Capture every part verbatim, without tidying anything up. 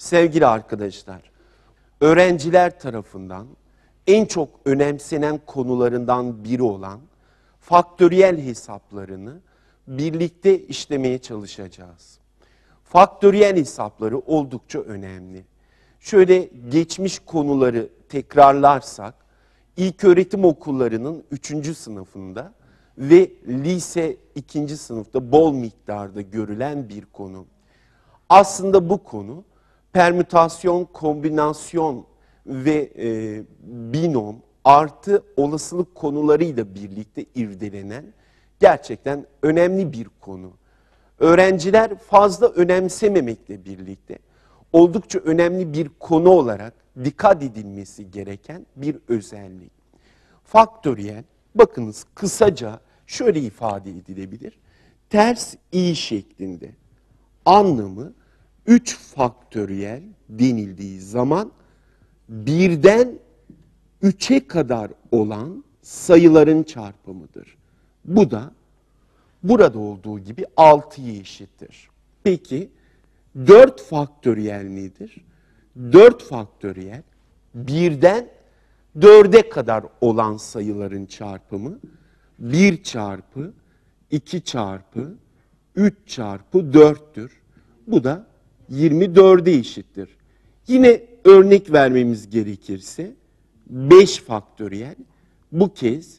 Sevgili arkadaşlar, öğrenciler tarafından en çok önemsenen konularından biri olan faktöriyel hesaplarını birlikte işlemeye çalışacağız. Faktöriyel hesapları oldukça önemli. Şöyle geçmiş konuları tekrarlarsak, ilköğretim okullarının üçüncü sınıfında ve lise ikinci sınıfta bol miktarda görülen bir konu. Aslında bu konu permütasyon, kombinasyon ve e, binom artı olasılık konularıyla birlikte irdelenen gerçekten önemli bir konu. Öğrenciler fazla önemsememekle birlikte oldukça önemli bir konu olarak dikkat edilmesi gereken bir özellik. Faktöriyel, bakınız kısaca şöyle ifade edilebilir. Ters i şeklinde. Anlamı üç faktöriyel denildiği zaman birden üçe kadar olan sayıların çarpımıdır. Bu da burada olduğu gibi altıya eşittir. Peki dört faktöriyel nedir? dört faktöriyel birden dörde kadar olan sayıların çarpımı bir çarpı iki çarpı üç çarpı dörttür. Bu da yirmi dörde eşittir. Yine örnek vermemiz gerekirse beş faktöriyel bu kez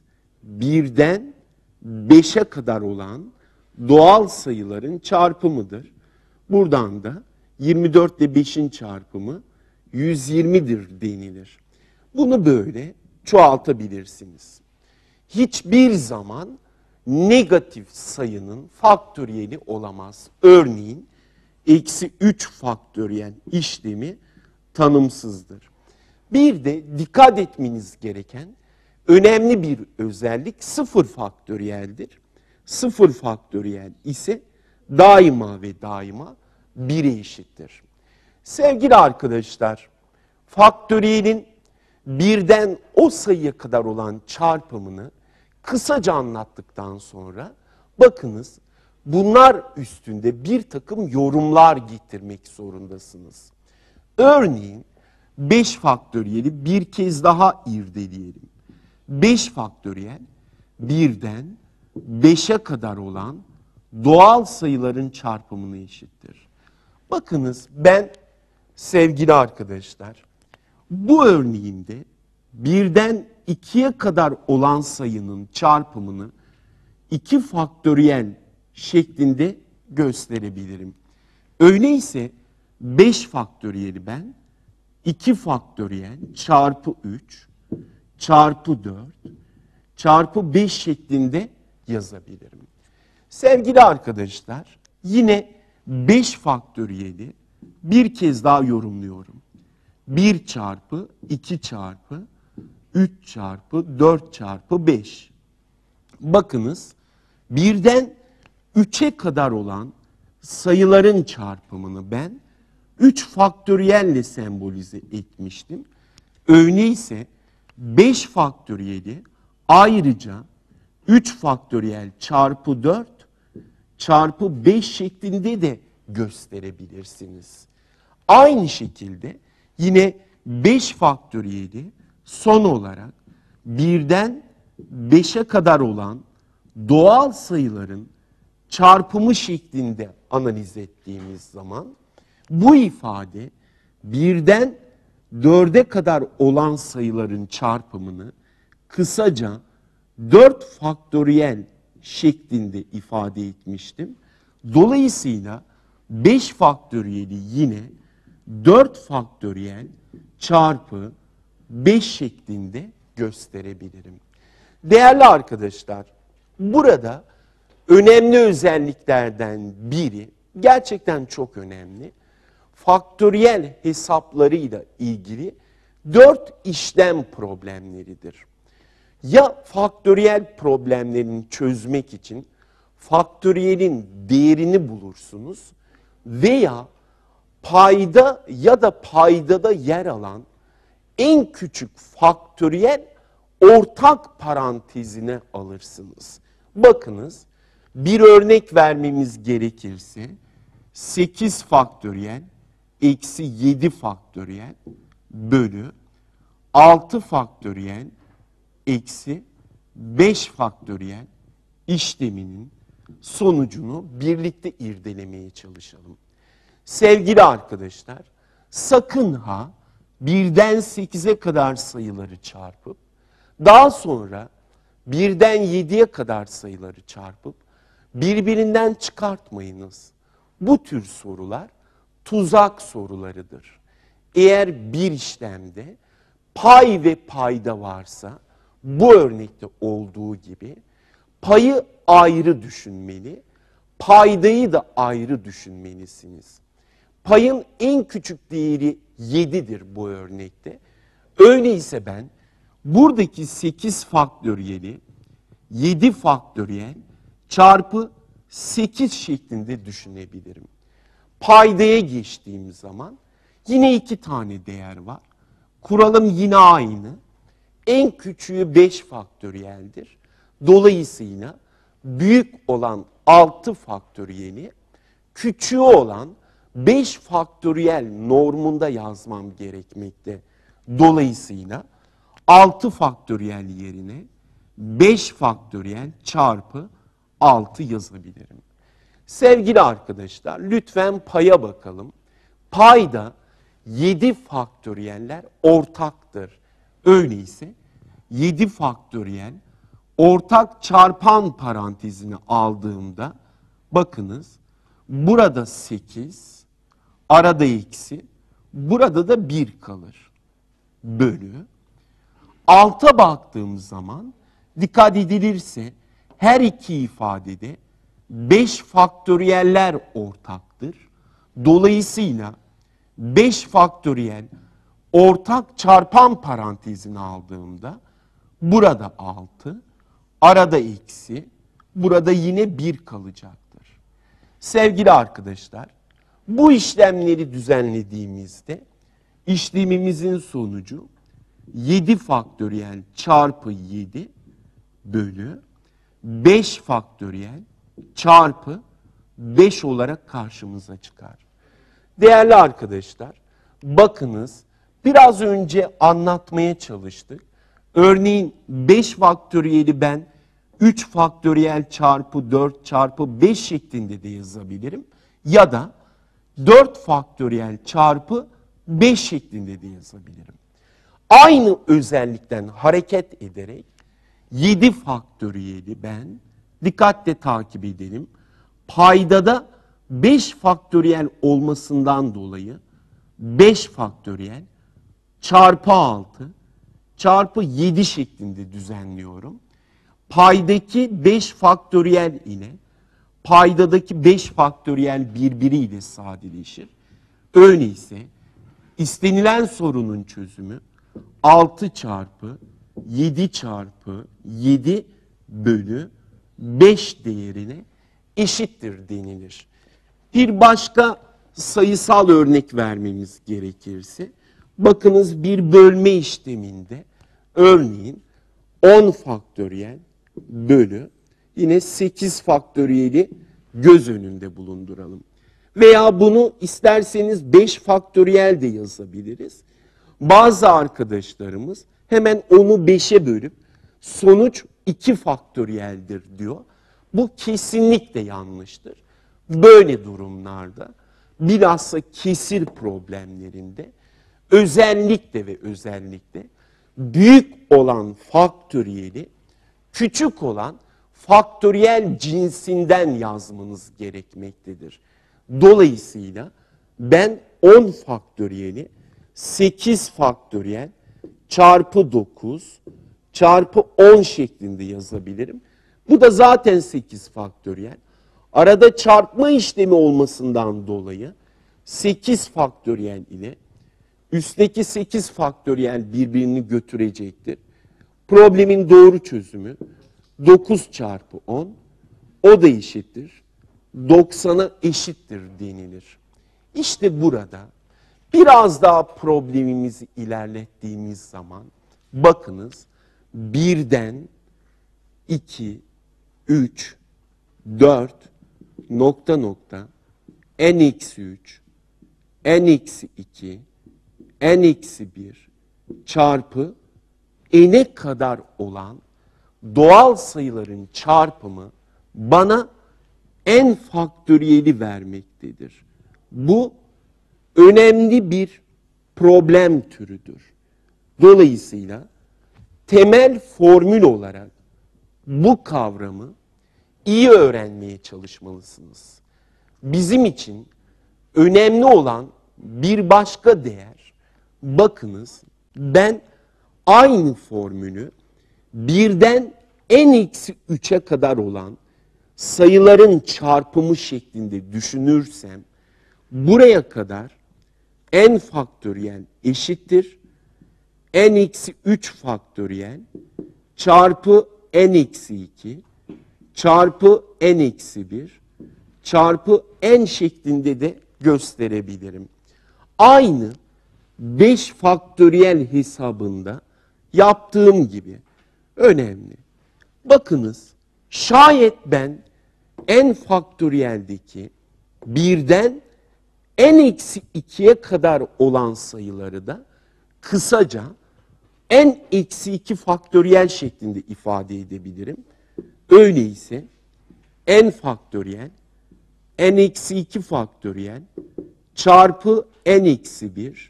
birden beşe kadar olan doğal sayıların çarpımıdır. Buradan da yirmi dört ile beşin çarpımı yüz yirmidir denilir. Bunu böyle çoğaltabilirsiniz. Hiçbir zaman negatif sayının faktöriyeli olamaz. Örneğin eksi üç faktöriyel işlemi tanımsızdır. Bir de dikkat etmeniz gereken önemli bir özellik sıfır faktöriyeldir. Sıfır faktöriyel ise daima ve daima bire eşittir. Sevgili arkadaşlar, faktöriyelin birden o sayıya kadar olan çarpımını kısaca anlattıktan sonra bakınız bunlar üstünde bir takım yorumlar getirmek zorundasınız. Örneğin beş faktöriyeli bir kez daha irdeleyelim. beş faktöriyel birden beşe kadar olan doğal sayıların çarpımına eşittir. Bakınız ben sevgili arkadaşlar bu örneğimde birden ikiye kadar olan sayının çarpımını iki faktöriyel şeklinde gösterebilirim. Öyleyse beş faktöriyeli ben iki faktöriyel çarpı üç çarpı dört çarpı beş şeklinde yazabilirim. Sevgili arkadaşlar yine beş faktöriyeli bir kez daha yorumluyorum. bir çarpı iki çarpı üç çarpı dört çarpı beş. Bakınız birden üçe kadar olan sayıların çarpımını ben üç faktöriyelle sembolize etmiştim. Öyleyse beş faktöriyeli ayrıca üç faktöriyel çarpı dört çarpı beş şeklinde de gösterebilirsiniz. Aynı şekilde yine beş faktöriyeli son olarak birden beşe kadar olan doğal sayıların çarpımı şeklinde analiz ettiğimiz zaman bu ifade birden dörde kadar olan sayıların çarpımını kısaca dört faktöriyel şeklinde ifade etmiştim. Dolayısıyla beş faktöriyeli yine dört faktöriyel çarpı beş şeklinde gösterebilirim. Değerli arkadaşlar, burada önemli özelliklerden biri, gerçekten çok önemli, faktöriyel hesaplarıyla ilgili dört işlem problemleridir. Ya faktöriyel problemlerini çözmek için faktöriyelin değerini bulursunuz veya payda ya da paydada yer alan en küçük faktöriyel ortak parantezine alırsınız. Bakınız bir örnek vermemiz gerekirse sekiz faktöriyel eksi yedi faktöriyel bölü altı faktöriyel eksi beş faktöriyel işleminin sonucunu birlikte irdelemeye çalışalım. Sevgili arkadaşlar, sakın ha birden sekize kadar sayıları çarpıp daha sonra birden yediye kadar sayıları çarpıp birbirinden çıkartmayınız. Bu tür sorular tuzak sorularıdır. Eğer bir işlemde pay ve payda varsa bu örnekte olduğu gibi payı ayrı düşünmeli, paydayı da ayrı düşünmelisiniz. Payın en küçük değeri yedidir bu örnekte. Öyleyse ben buradaki sekiz faktöriyeli yedi faktöriyel çarpı sekiz şeklinde düşünebilirim. Paydaya geçtiğim zaman yine iki tane değer var. Kuralım yine aynı. En küçüğü beş faktöriyeldir. Dolayısıyla büyük olan altı faktöriyeli küçüğü olan beş faktöriyel normunda yazmam gerekmekte. Dolayısıyla altı faktöriyel yerine beş faktöriyel çarpı altı yazabilirim. Sevgili arkadaşlar, lütfen paya bakalım. Payda yedi faktöriyeller ortaktır. Öyleyse yedi faktöriyel ortak çarpan parantezini aldığımda bakınız burada sekiz, arada eksi, burada da bir kalır. Bölü. Alta baktığım zaman dikkat edilirse her iki ifadede beş faktöriyeller ortaktır. Dolayısıyla beş faktöriyel ortak çarpan parantezini aldığımda burada altı, arada eksi, burada yine bir kalacaktır. Sevgili arkadaşlar, bu işlemleri düzenlediğimizde işlemimizin sonucu yedi faktöriyel çarpı yedi bölü beş faktöriyel çarpı beş olarak karşımıza çıkar. Değerli arkadaşlar, bakınız biraz önce anlatmaya çalıştık. Örneğin beş faktöriyeli ben üç faktöriyel çarpı dört çarpı beş şeklinde de yazabilirim. Ya da dört faktöriyel çarpı beş şeklinde de yazabilirim. Aynı özellikten hareket ederek yedi faktöriyeli ben dikkatle takip edelim. Paydada beş faktöriyel olmasından dolayı beş faktöriyel çarpı altı çarpı yedi şeklinde düzenliyorum. Paydaki beş faktöriyel ile paydadaki beş faktöriyel birbiriyle sadeleşir. Öyleyse istenilen sorunun çözümü altı çarpı yedi çarpı yedi bölü beş değerine eşittir denilir. Bir başka sayısal örnek vermemiz gerekirse, bakınız bir bölme işleminde örneğin on faktöriyel bölü yine sekiz faktöriyeli göz önünde bulunduralım. Veya bunu isterseniz beş faktöriyel de yazabiliriz. Bazı arkadaşlarımız hemen onu beşe bölüp sonuç iki faktöriyeldir diyor. Bu kesinlikle yanlıştır. Böyle durumlarda bilhassa kesir problemlerinde özellikle ve özellikle büyük olan faktöriyeli küçük olan faktöriyel cinsinden yazmanız gerekmektedir. Dolayısıyla ben on faktöriyeli sekiz faktöriyel çarpı dokuz çarpı on şeklinde yazabilirim. Bu da zaten sekiz faktöriyel. Arada çarpma işlemi olmasından dolayı sekiz faktöriyel ile üstteki sekiz faktöriyel birbirini götürecektir. Problemin doğru çözümü dokuz çarpı on, o da eşittir doksana eşittir denilir. İşte burada biraz daha problemimizi ilerlettiğimiz zaman bakınız birden iki, üç, dört nokta nokta n eksi üç, n eksi iki, n eksi bir çarpı n'e kadar olan doğal sayıların çarpımı bana n faktöriyeli vermektedir. Bu önemli bir problem türüdür. Dolayısıyla temel formül olarak bu kavramı iyi öğrenmeye çalışmalısınız. Bizim için önemli olan bir başka değer, bakınız ben aynı formülü birden n eksi üçe kadar olan sayıların çarpımı şeklinde düşünürsem, buraya kadar n faktöriyel eşittir n eksi üç faktöriyel çarpı n eksi iki çarpı n eksi bir çarpı n şeklinde de gösterebilirim. Aynı beş faktöriyel hesabında yaptığım gibi önemli. Bakınız, şayet ben n faktöriyeldeki birden n eksi ikiye kadar olan sayıları da kısaca n eksi iki faktöriyel şeklinde ifade edebilirim. Öyleyse n faktöriyel, n eksi iki faktöriyel çarpı n eksi bir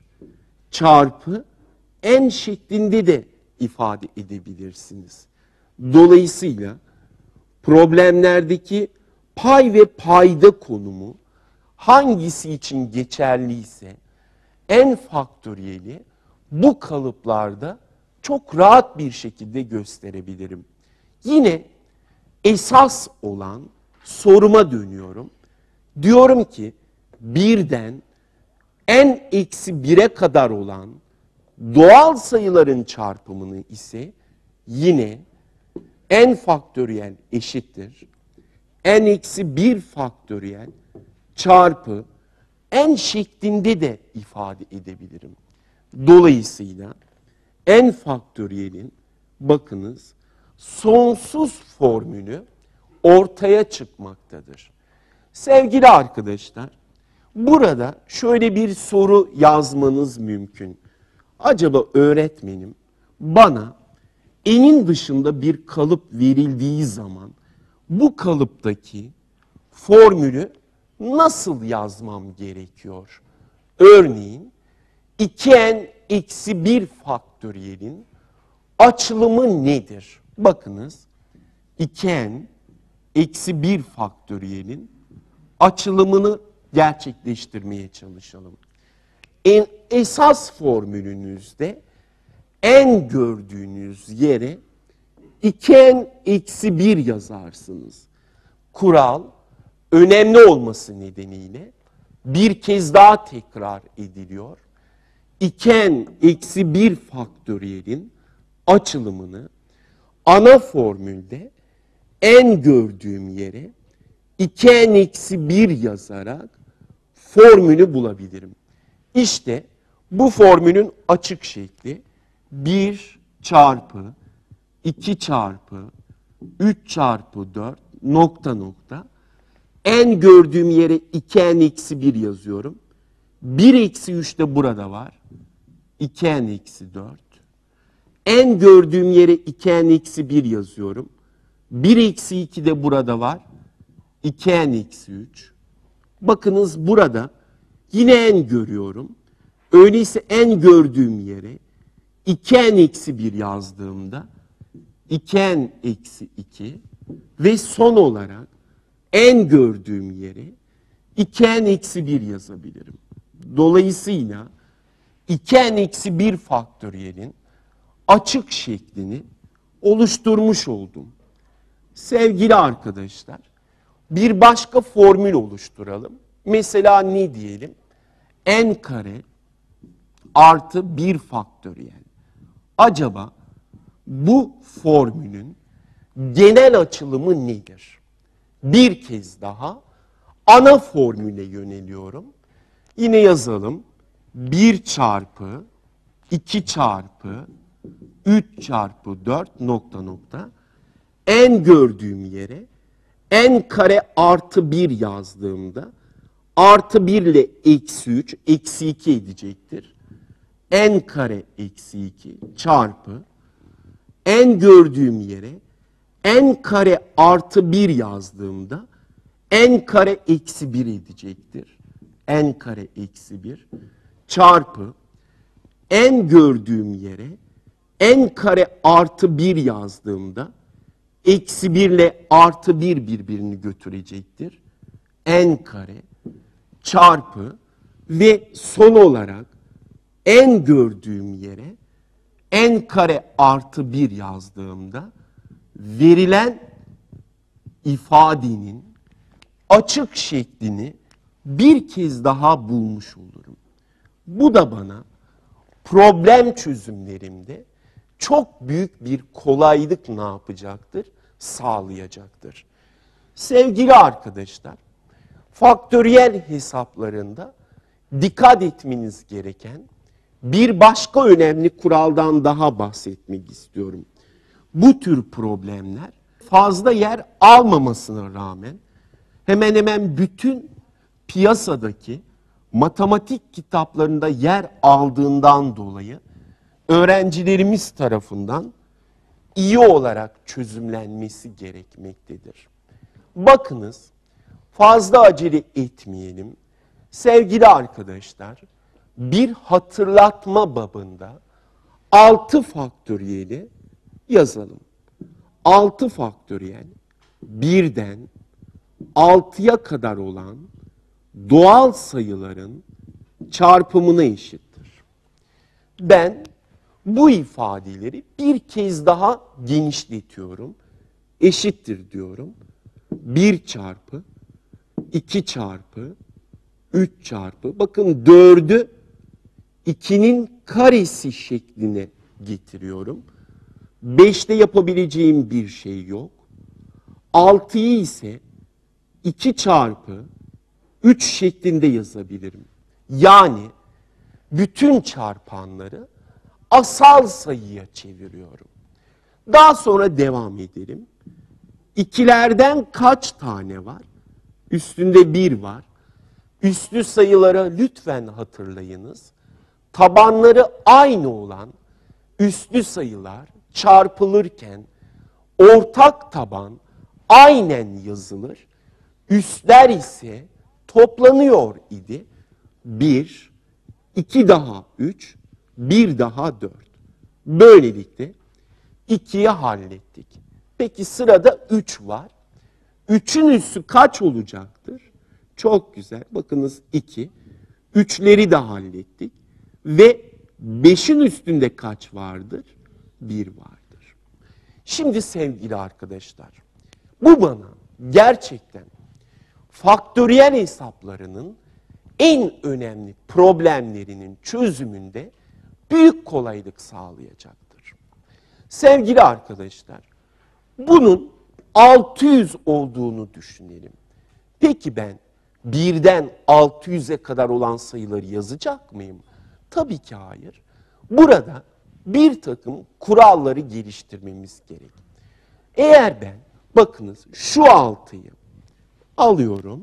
çarpı n şeklinde de ifade edebilirsiniz. Dolayısıyla problemlerdeki pay ve payda konumu hangisi için geçerliyse n faktöriyeli bu kalıplarda çok rahat bir şekilde gösterebilirim. Yine esas olan soruma dönüyorum. Diyorum ki birden n eksi bire kadar olan doğal sayıların çarpımını ise yine n faktöriyel eşittir n eksi bir faktöriyel çarpı n şeklinde de ifade edebilirim. Dolayısıyla n faktöriyelin bakınız sonsuz formülü ortaya çıkmaktadır. Sevgili arkadaşlar, burada şöyle bir soru yazmanız mümkün. Acaba öğretmenim bana n'in dışında bir kalıp verildiği zaman bu kalıptaki formülü nasıl yazmam gerekiyor? Örneğin iki n eksi bir faktöriyelin açılımı nedir? Bakınız, iki n eksi bir faktöriyelin açılımını gerçekleştirmeye çalışalım. En, esas formülünüzde n gördüğünüz yere iki n eksi bir yazarsınız. Kural önemli olması nedeniyle bir kez daha tekrar ediliyor. iki n eksi bir faktöriyelin açılımını ana formülde n gördüğüm yere iki n eksi bir yazarak formülü bulabilirim. İşte bu formülün açık şekli bir çarpı iki çarpı üç çarpı dört nokta nokta n gördüğüm yere iki n eksi bir yazıyorum. bir eksi üç de burada var. iki n eksi dört. N gördüğüm yere iki n eksi bir yazıyorum. bir eksi iki de burada var. iki n eksi üç. Bakınız burada yine n görüyorum. Öyleyse n gördüğüm yere iki n eksi bir yazdığımda iki n eksi iki ve son olarak n gördüğüm yere iki n eksi bir yazabilirim. Dolayısıyla iki n eksi bir faktöriyelin açık şeklini oluşturmuş oldum. Sevgili arkadaşlar, bir başka formül oluşturalım. Mesela ne diyelim? N kare artı bir faktöriyel. Acaba bu formülün genel açılımı nedir? Bir kez daha ana formüle yöneliyorum. Yine yazalım. bir çarpı iki çarpı üç çarpı dört nokta nokta n gördüğüm yere n kare artı bir yazdığımda artı bir ile eksi üç, eksi iki edecektir. N kare eksi iki çarpı n gördüğüm yere n kare artı bir yazdığımda n kare eksi bir edecektir. N kare eksi bir çarpı n gördüğüm yere n kare artı bir yazdığımda eksi bir ile artı bir birbirini götürecektir. N kare çarpı ve son olarak n gördüğüm yere n kare artı bir yazdığımda verilen ifadenin açık şeklini bir kez daha bulmuş olurum. Bu da bana problem çözümlerimde çok büyük bir kolaylık ne yapacaktır? Sağlayacaktır. Sevgili arkadaşlar, faktöriyel hesaplarında dikkat etmeniz gereken bir başka önemli kuraldan daha bahsetmek istiyorum. Bu tür problemler fazla yer almamasına rağmen hemen hemen bütün piyasadaki matematik kitaplarında yer aldığından dolayı öğrencilerimiz tarafından iyi olarak çözümlenmesi gerekmektedir. Bakınız, fazla acele etmeyelim. Sevgili arkadaşlar, bir hatırlatma babında altı faktöriyeli yazalım. altı faktöriyel birden altıya kadar olan doğal sayıların çarpımına eşittir. Ben bu ifadeleri bir kez daha genişletiyorum. Eşittir diyorum. bir çarpı, iki çarpı, üç çarpı. Bakın dördü ikinin karesi şekline getiriyorum. beşte yapabileceğim bir şey yok. altıyı ise iki çarpı üç şeklinde yazabilirim. Yani bütün çarpanları asal sayıya çeviriyorum. Daha sonra devam edelim. İkilerden kaç tane var? Üstünde bir var. Üslü sayıları lütfen hatırlayınız. Tabanları aynı olan üslü sayılar çarpılırken ortak taban aynen yazılır. Üsler ise toplanıyor idi. bir, iki daha üç, bir daha dört. Böylelikle ikiyi hallettik. Peki sırada üç var. üçün üssü kaç olacaktır? Çok güzel. Bakınız iki. üçleri de hallettik. Ve beşin üstünde kaç vardır? bir vardır. Şimdi sevgili arkadaşlar, bu bana gerçekten faktöriyel hesaplarının en önemli problemlerinin çözümünde büyük kolaylık sağlayacaktır. Sevgili arkadaşlar, bunun altı yüz olduğunu düşünelim. Peki ben birden altı yüze kadar olan sayıları yazacak mıyım? Tabii ki hayır. Burada bir takım kuralları geliştirmemiz gerek. Eğer ben, bakınız şu altıyı alıyorum,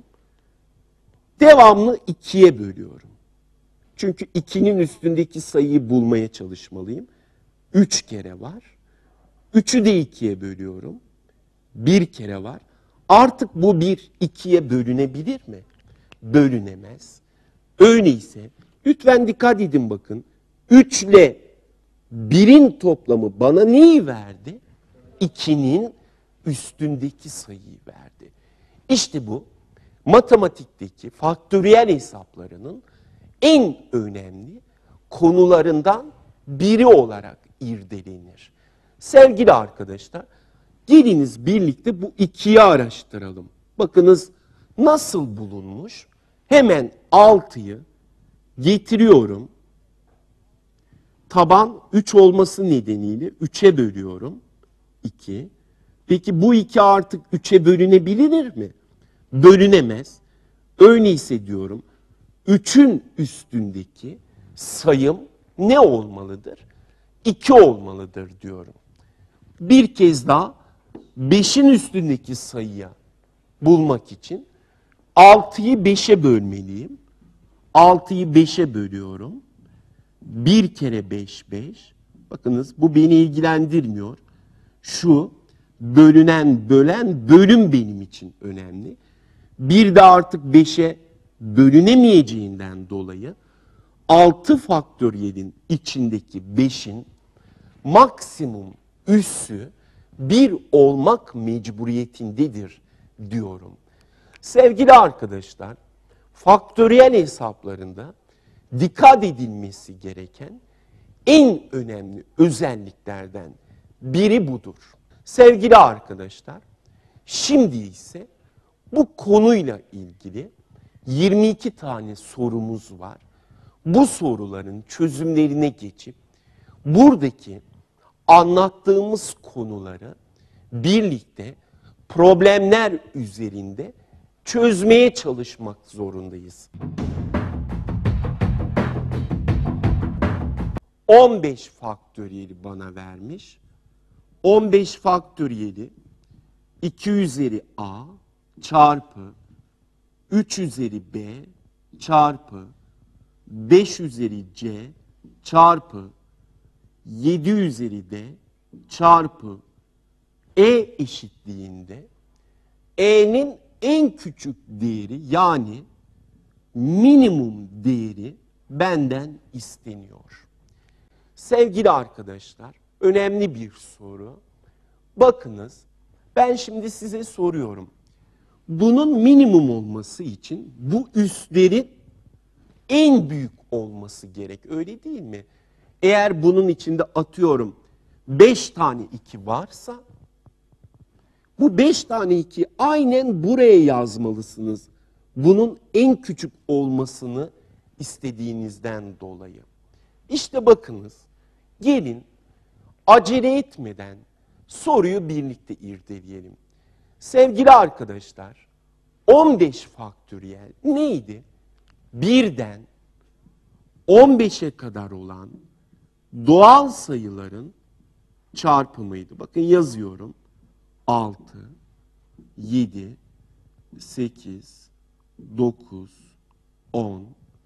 devamlı ikiye bölüyorum. Çünkü ikinin üstündeki sayıyı bulmaya çalışmalıyım. üç kere var. üçü de ikiye bölüyorum. bir kere var. Artık bu bir ikiye bölünebilir mi? Bölünemez. Öyleyse lütfen dikkat edin bakın. üç ile birin toplamı bana neyi verdi? ikinin üstündeki sayıyı verdi. İşte bu matematikteki faktöriyel hesaplarının en önemli konularından biri olarak irdelenir. Sevgili arkadaşlar, geliniz birlikte bu ikiyi araştıralım. Bakınız nasıl bulunmuş? Hemen altıyı getiriyorum. Taban üç olması nedeniyle üçe bölüyorum. iki. Peki bu iki artık üçe bölünebilir mi? Bölünemez. Öyleyse diyorum, üçün üstündeki sayım ne olmalıdır? iki olmalıdır diyorum. Bir kez daha beşin üstündeki sayıya bulmak için altıyı beşe bölmeliyim. altıyı beşe bölüyorum. bir kere beş, beş. Bakınız bu beni ilgilendirmiyor. Şu bölünen, bölen, bölüm benim için önemli. Bir de artık beşe bölünemeyeceğinden dolayı altı faktöriyelin içindeki beşin maksimum üssü bir olmak mecburiyetindedir diyorum. Sevgili arkadaşlar, faktöriyel hesaplarında dikkat edilmesi gereken en önemli özelliklerden biri budur. Sevgili arkadaşlar, şimdi ise bu konuyla ilgili yirmi iki tane sorumuz var. Bu soruların çözümlerine geçip buradaki anlattığımız konuları birlikte problemler üzerinde çözmeye çalışmak zorundayız. on beş faktöriyeli bana vermiş. on beş faktöriyeli iki üzeri a çarpı üç üzeri b çarpı beş üzeri c çarpı yedi üzeri d çarpı e eşitliğinde e'nin en küçük değeri yani minimum değeri benden isteniyor. Sevgili arkadaşlar, önemli bir soru. Bakınız, ben şimdi size soruyorum. Bunun minimum olması için bu üslerin en büyük olması gerek, öyle değil mi? Eğer bunun içinde atıyorum beş tane iki varsa, bu beş tane iki aynen buraya yazmalısınız. Bunun en küçük olmasını istediğinizden dolayı. İşte bakınız, gelin acele etmeden soruyu birlikte irdeleyelim. Sevgili arkadaşlar, on beş faktöriyel neydi? birden on beşe kadar olan doğal sayıların çarpımıydı. Bakın yazıyorum. altı, yedi, sekiz, dokuz, on,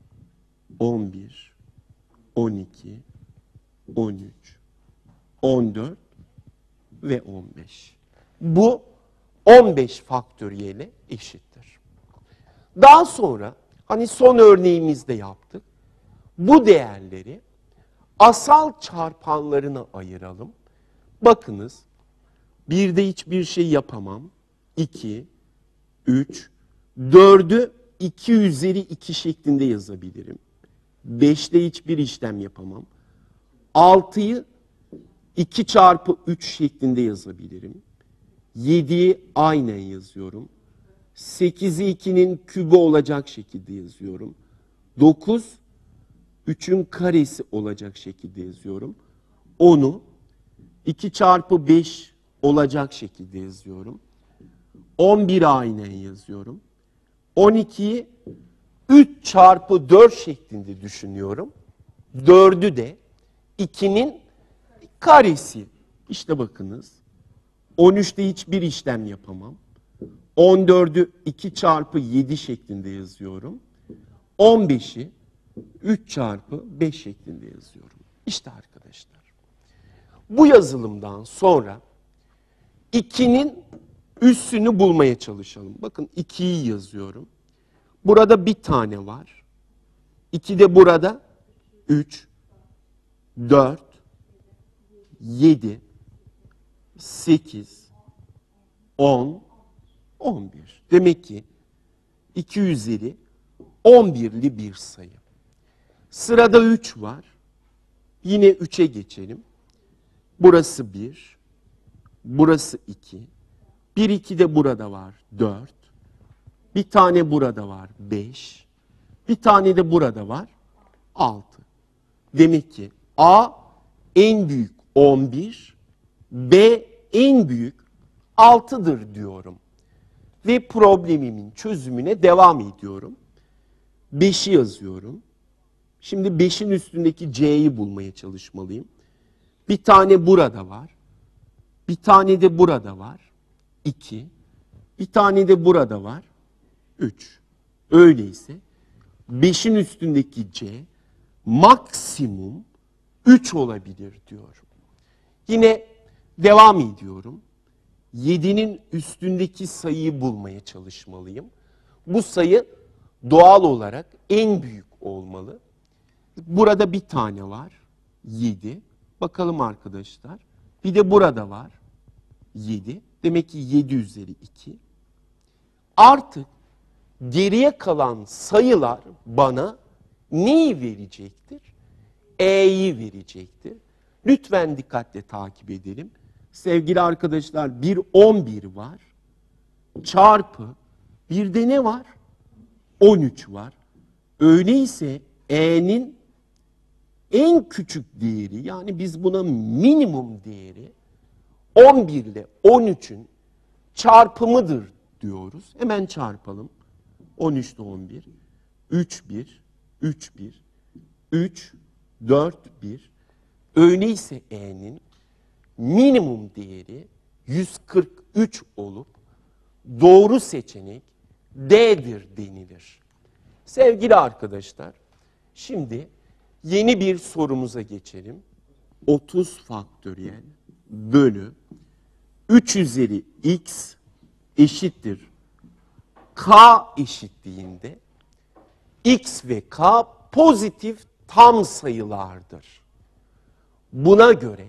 on bir, on iki, on üç, on dört ve on beş. Bu on beş faktöriyele eşittir. Daha sonra hani son örneğimizde yaptık. Bu değerleri asal çarpanlarına ayıralım. Bakınız, birde hiçbir şey yapamam. iki, üç, dördü iki üzeri iki şeklinde yazabilirim. beşte hiçbir işlem yapamam. altıyı iki çarpı üç şeklinde yazabilirim. yediyi aynen yazıyorum. sekizi ikinin kübü olacak şekilde yazıyorum. dokuz, üçün karesi olacak şekilde yazıyorum. onu iki çarpı beş olacak şekilde yazıyorum. on bir aynen yazıyorum. on ikiyi üç çarpı dört şeklinde düşünüyorum. dördü de ikinin karesi. İşte bakınız. on üçte hiçbir işlem yapamam. on dördü iki çarpı yedi şeklinde yazıyorum. on beşi üç çarpı beş şeklinde yazıyorum. İşte arkadaşlar. Bu yazılımdan sonra ikinin üssünü bulmaya çalışalım. Bakın ikiyi yazıyorum. Burada bir tane var. iki de burada üç, dört, yedi, sekiz, on, on bir. Demek ki iki üzeri on birli bir sayı. Sırada üç var. Yine üçe geçelim. Burası bir, burası iki. bir, iki de burada var, dört. Bir tane burada var, beş. Bir tane de burada var, altı. Demek ki A en büyük on bir, B en büyük altıdır diyorum. Ve problemimin çözümüne devam ediyorum. beşi yazıyorum. Şimdi beşin üstündeki C'yi bulmaya çalışmalıyım. Bir tane burada var. Bir tane de burada var. iki. Bir tane de burada var. üç. Öyleyse beşin üstündeki c maksimum üç olabilir diyorum. Yine devam ediyorum. yedinin üstündeki sayıyı bulmaya çalışmalıyım. Bu sayı doğal olarak en büyük olmalı. Burada bir tane var. yedi. Bakalım arkadaşlar. Bir de burada var. yedi. Demek ki yedi üzeri iki. Artık geriye kalan sayılar bana neyi verecektir? E'yi verecektir. Lütfen dikkatle takip edelim. Sevgili arkadaşlar, bir on bir var. Çarpı bir de ne var? on üç var. Öyleyse E'nin en küçük değeri, yani biz buna minimum değeri on bir ile on üçün çarpımıdır diyoruz. Hemen çarpalım. on üç ile on bir. üç, bir, üç, bir, üç, dört, bir. Öyleyse E'nin minimum değeri yüz kırk üç olup doğru seçenek D'dir denilir. Sevgili arkadaşlar, şimdi yeni bir sorumuza geçelim. otuz faktöriyel bölü üç üzeri x eşittir k eşitliğinde x ve k pozitif tam sayılardır. Buna göre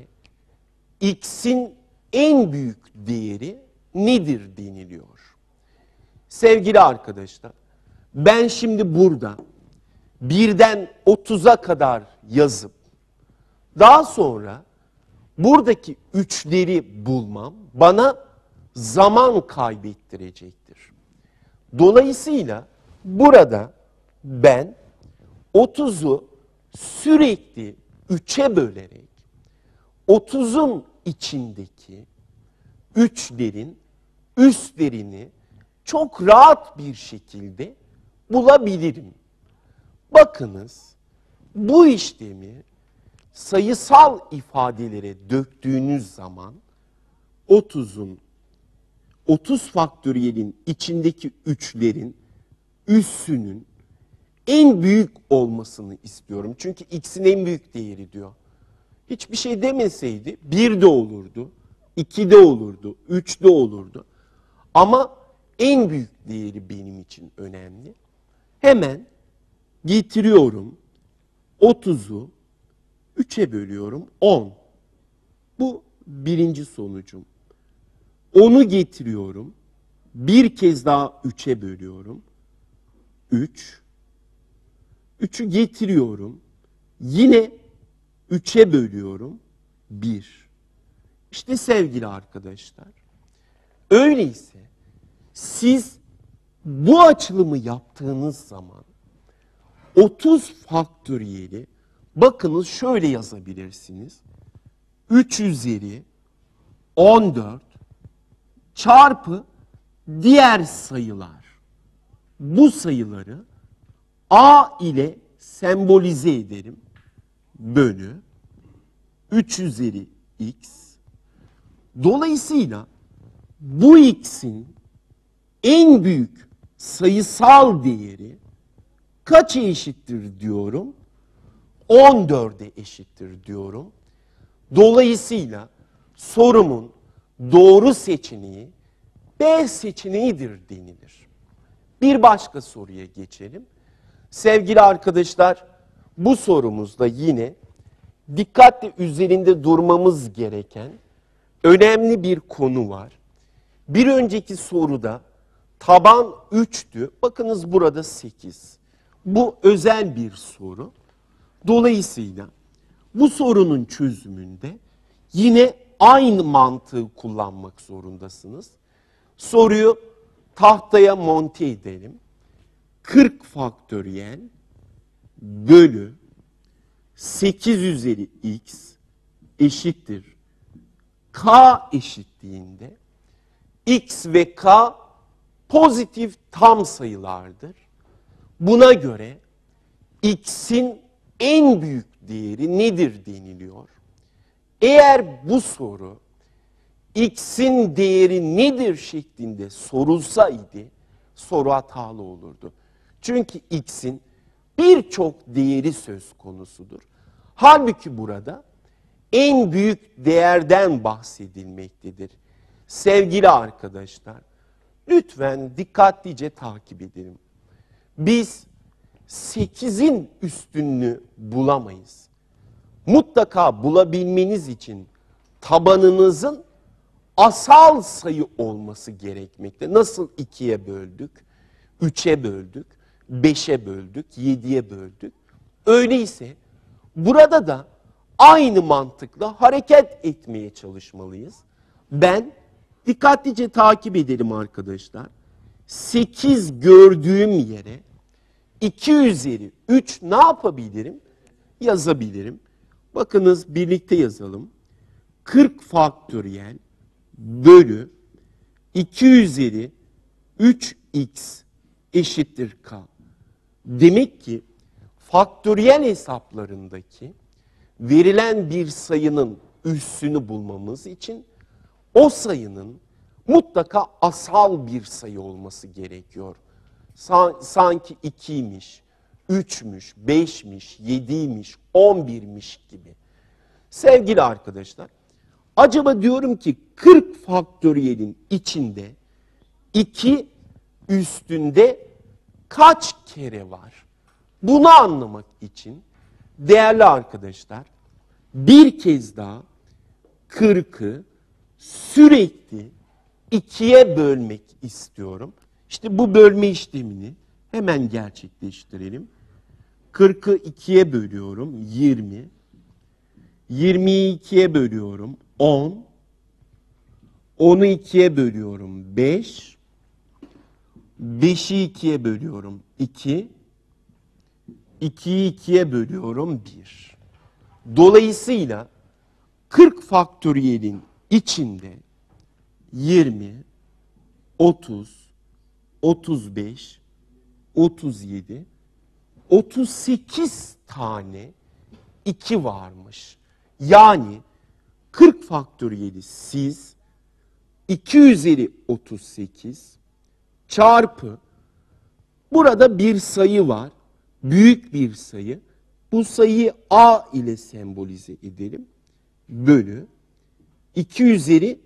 x'in en büyük değeri nedir deniliyor. Sevgili arkadaşlar, ben şimdi burada birden otuza kadar yazıp daha sonra buradaki üçleri bulmam bana zaman kaybettirecektir. Dolayısıyla burada ben otuzu sürekli üçe bölerek otuzun içindeki üçlerin üstlerini çok rahat bir şekilde bulabilirim. Bakınız, bu işlemi sayısal ifadelere döktüğünüz zaman otuzun otuz faktöriyelin içindeki üçlerin üssünün en büyük olmasını istiyorum. Çünkü x'in en büyük değeri diyor. Hiçbir şey demeseydi bir de olurdu, iki de olurdu, üç de olurdu. Ama en büyük değeri benim için önemli. Hemen getiriyorum, otuzu üçe bölüyorum, on. Bu birinci sonucum. onu getiriyorum, bir kez daha üçe bölüyorum, üç. üçü getiriyorum, yine üçe bölüyorum, bir. İşte sevgili arkadaşlar, öyleyse siz bu açılımı yaptığınız zaman otuz faktöriyeli bakınız şöyle yazabilirsiniz. üç üzeri on dört çarpı diğer sayılar. Bu sayıları A ile sembolize ederim. Bölü üç üzeri x. Dolayısıyla bu x'in en büyük sayısal değeri kaça eşittir diyorum? on dörde eşittir diyorum. Dolayısıyla sorumun doğru seçeneği B seçeneğidir denilir. Bir başka soruya geçelim. Sevgili arkadaşlar, bu sorumuzda yine dikkatle üzerinde durmamız gereken önemli bir konu var. Bir önceki soruda taban üçtü. Bakınız burada sekiz. Bu özel bir soru. Dolayısıyla bu sorunun çözümünde yine aynı mantığı kullanmak zorundasınız. Soruyu tahtaya monte edelim. kırk faktöriyel bölü sekiz üzeri x eşittir k eşitliğinde x ve k pozitif tam sayılardır. Buna göre x'in en büyük değeri nedir deniliyor. Eğer bu soru x'in değeri nedir şeklinde sorulsaydı soru hatalı olurdu. Çünkü x'in birçok değeri söz konusudur. Halbuki burada en büyük değerden bahsedilmektedir. Sevgili arkadaşlar, lütfen dikkatlice takip edelim. Biz sekizin üstününü bulamayız. Mutlaka bulabilmeniz için tabanınızın asal sayı olması gerekmekte. Nasıl ikiye böldük, üçe böldük, beşe böldük, yediye böldük. Öyleyse burada da aynı mantıkla hareket etmeye çalışmalıyız. Ben dikkatlice takip edelim arkadaşlar. sekiz gördüğüm yere iki üzeri üç ne yapabilirim? Yazabilirim. Bakınız birlikte yazalım. kırk faktöriyel bölü iki üzeri üç x eşittir k. Demek ki faktöriyel hesaplarındaki verilen bir sayının üssünü bulmamız için o sayının mutlaka asal bir sayı olması gerekiyor. Sanki ikiymiş, üçmüş, beşmiş, yediymiş, on birmiş gibi. Sevgili arkadaşlar, acaba diyorum ki kırk faktöriyelin içinde iki üstünde kaç kere var? Bunu anlamak için değerli arkadaşlar bir kez daha kırkı sürekli ikiye bölmek istiyorum. İşte bu bölme işlemini hemen gerçekleştirelim. kırkı ikiye bölüyorum yirmi. yirmiyi ikiye bölüyorum on. onu ikiye bölüyorum beş. beşi ikiye bölüyorum iki. ikiyi ikiye bölüyorum bir. Dolayısıyla kırk faktöriyelin içinde yirmi, otuz, otuz beş, otuz yedi, otuz sekiz tane iki varmış. Yani kırk faktöriyeli siz iki üzeri otuz sekiz çarpı burada bir sayı var. Büyük bir sayı. Bu sayıyı a ile sembolize edelim. Bölü iki üzeri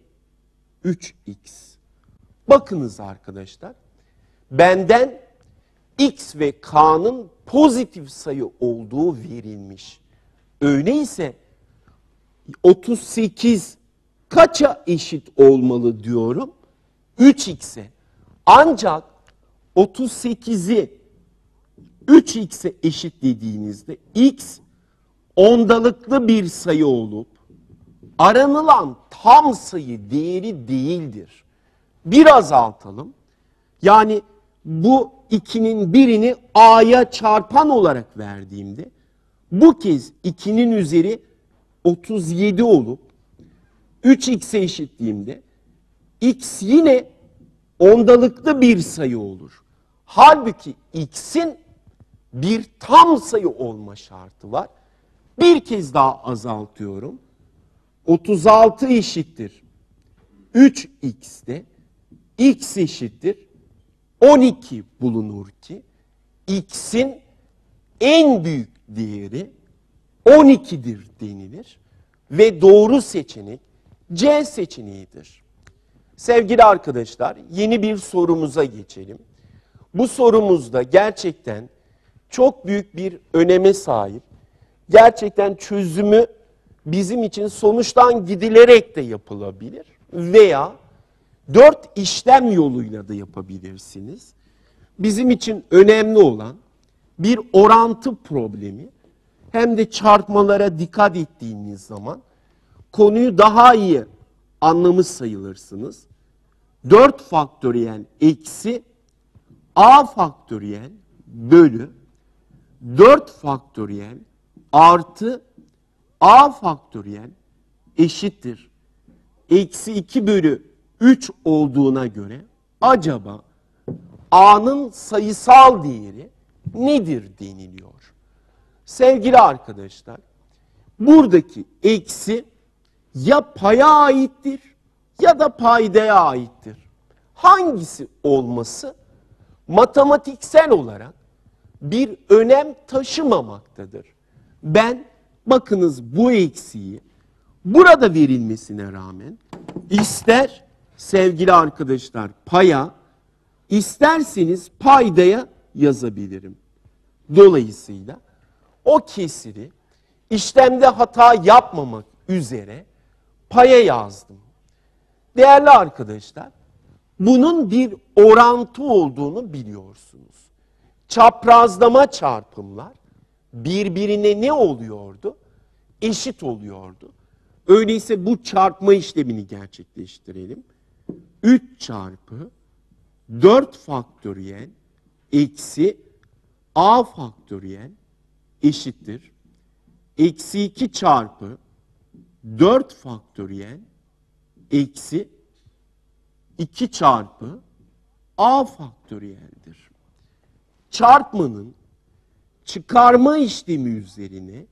üç x. Bakınız arkadaşlar. Benden x ve k'nın pozitif sayı olduğu verilmiş. Öyleyse otuz sekiz kaça eşit olmalı diyorum? üç x'e. Ancak otuz sekizi üç x'e eşitlediğinizde x ondalıklı bir sayı olup aranılan tam sayı değeri değildir. Bir azaltalım. Yani bu ikinin birini a'ya çarpan olarak verdiğimde bu kez ikinin üzeri otuz yedi olup üç x'e eşitlediğimde x yine ondalıklı bir sayı olur. Halbuki x'in bir tam sayı olma şartı var. Bir kez daha azaltıyorum. otuz altı eşittir üç x'te x eşittir on iki bulunur ki x'in en büyük değeri on ikidir denilir ve doğru seçenek C seçeneğidir. Sevgili arkadaşlar, yeni bir sorumuza geçelim. Bu sorumuzda gerçekten çok büyük bir öneme sahip. Gerçekten çözümü bizim için sonuçtan gidilerek de yapılabilir veya dört işlem yoluyla da yapabilirsiniz. Bizim için önemli olan bir orantı problemi, hem de çarpmalara dikkat ettiğiniz zaman konuyu daha iyi anlamış sayılırsınız. dört faktöriyel eksi a faktöriyel bölü dört faktöriyel artı a faktöriyel eşittir eksi iki bölü üç olduğuna göre acaba a'nın sayısal değeri nedir deniliyor. Sevgili arkadaşlar, buradaki eksi ya paya aittir ya da paydaya aittir. Hangisi olması matematiksel olarak bir önem taşımamaktadır. Ben bakınız bu eksiği burada verilmesine rağmen ister sevgili arkadaşlar paya, isterseniz paydaya yazabilirim. Dolayısıyla o kesiri işlemde hata yapmamak üzere paya yazdım. Değerli arkadaşlar, bunun bir orantı olduğunu biliyorsunuz. Çaprazlama çarpımlar birbirine ne oluyordu? Eşit oluyordu. Öyleyse bu çarpma işlemini gerçekleştirelim. üç çarpı dört faktöriyel eksi a faktöriyel eşittir. Eksi iki çarpı dört faktöriyel eksi iki çarpı a faktöriyeldir. Çarpmanın çıkarma işlemi üzerine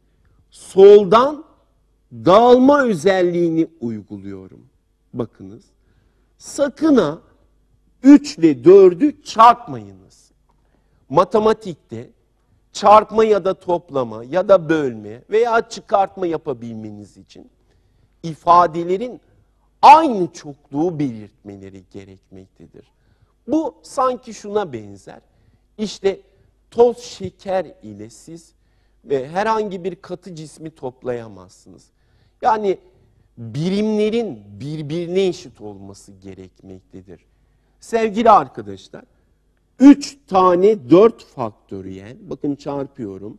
soldan dağılma özelliğini uyguluyorum. Bakınız. Sakın ha üç ile dördü çarpmayınız. Matematikte çarpma ya da toplama ya da bölme veya çıkartma yapabilmeniz için ifadelerin aynı çokluğu belirtmeleri gerekmektedir. Bu sanki şuna benzer. İşte toz şeker ile siz ve herhangi bir katı cismi toplayamazsınız. Yani birimlerin birbirine eşit olması gerekmektedir. Sevgili arkadaşlar, üç tane dört faktöriyel, bakın çarpıyorum,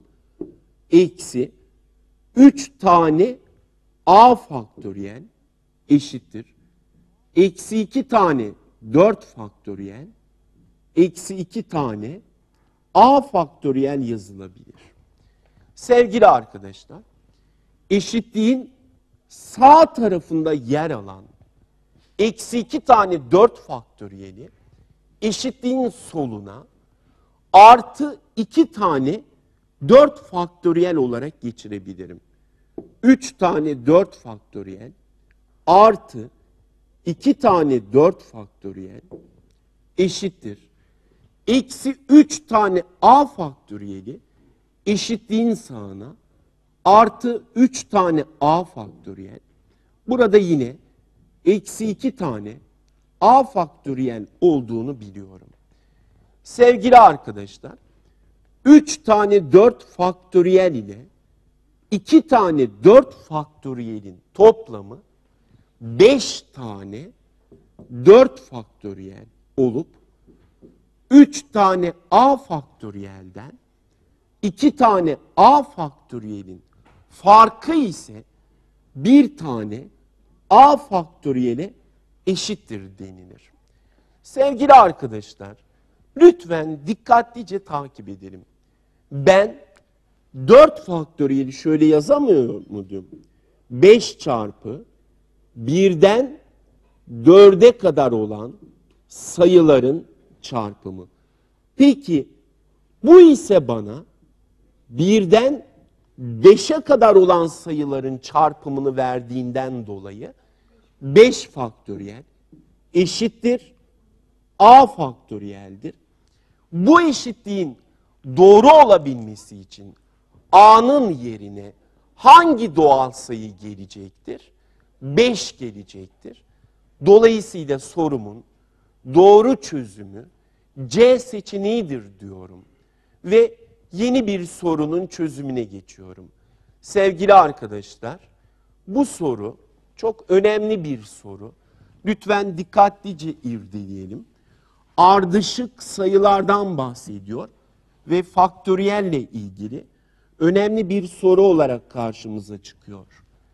eksi üç tane a faktöriyel eşittir. Eksi iki tane dört faktöriyel, eksi iki tane a faktöriyel yazılabilir. Sevgili arkadaşlar, eşitliğin sağ tarafında yer alan eksi iki tane dört faktöriyeli eşitliğin soluna artı iki tane dört faktöriyel olarak geçirebilirim. üç tane dört faktöriyel artı iki tane dört faktöriyel eşittir. Eksi üç tane a faktöriyeli eşitliğin sağına artı üç tane a faktöriyel. Burada yine eksi iki tane a faktöriyel olduğunu biliyorum. Sevgili arkadaşlar, üç tane dört faktöriyel ile iki tane dört faktöriyelin toplamı beş tane dört faktöriyel olup üç tane a faktöriyelden iki tane a faktöriyelin farkı ise bir tane a faktöriyele eşittir denilir. Sevgili arkadaşlar, lütfen dikkatlice takip edelim. Ben dört faktöriyeli şöyle yazamıyor muydum? beş çarpı birden dörde kadar olan sayıların çarpımı. Peki bu ise bana birden beşe kadar olan sayıların çarpımını verdiğinden dolayı beş faktöriyel eşittir a faktöriyeldir. Bu eşitliğin doğru olabilmesi için a'nın yerine hangi doğal sayı gelecektir? beş gelecektir. Dolayısıyla sorumun doğru çözümü C seçeneğidir diyorum. Ve yeni bir sorunun çözümüne geçiyorum. Sevgili arkadaşlar, bu soru çok önemli bir soru. Lütfen dikkatlice irdeleyelim. Ardışık sayılardan bahsediyor ve faktöriyelle ilgili önemli bir soru olarak karşımıza çıkıyor.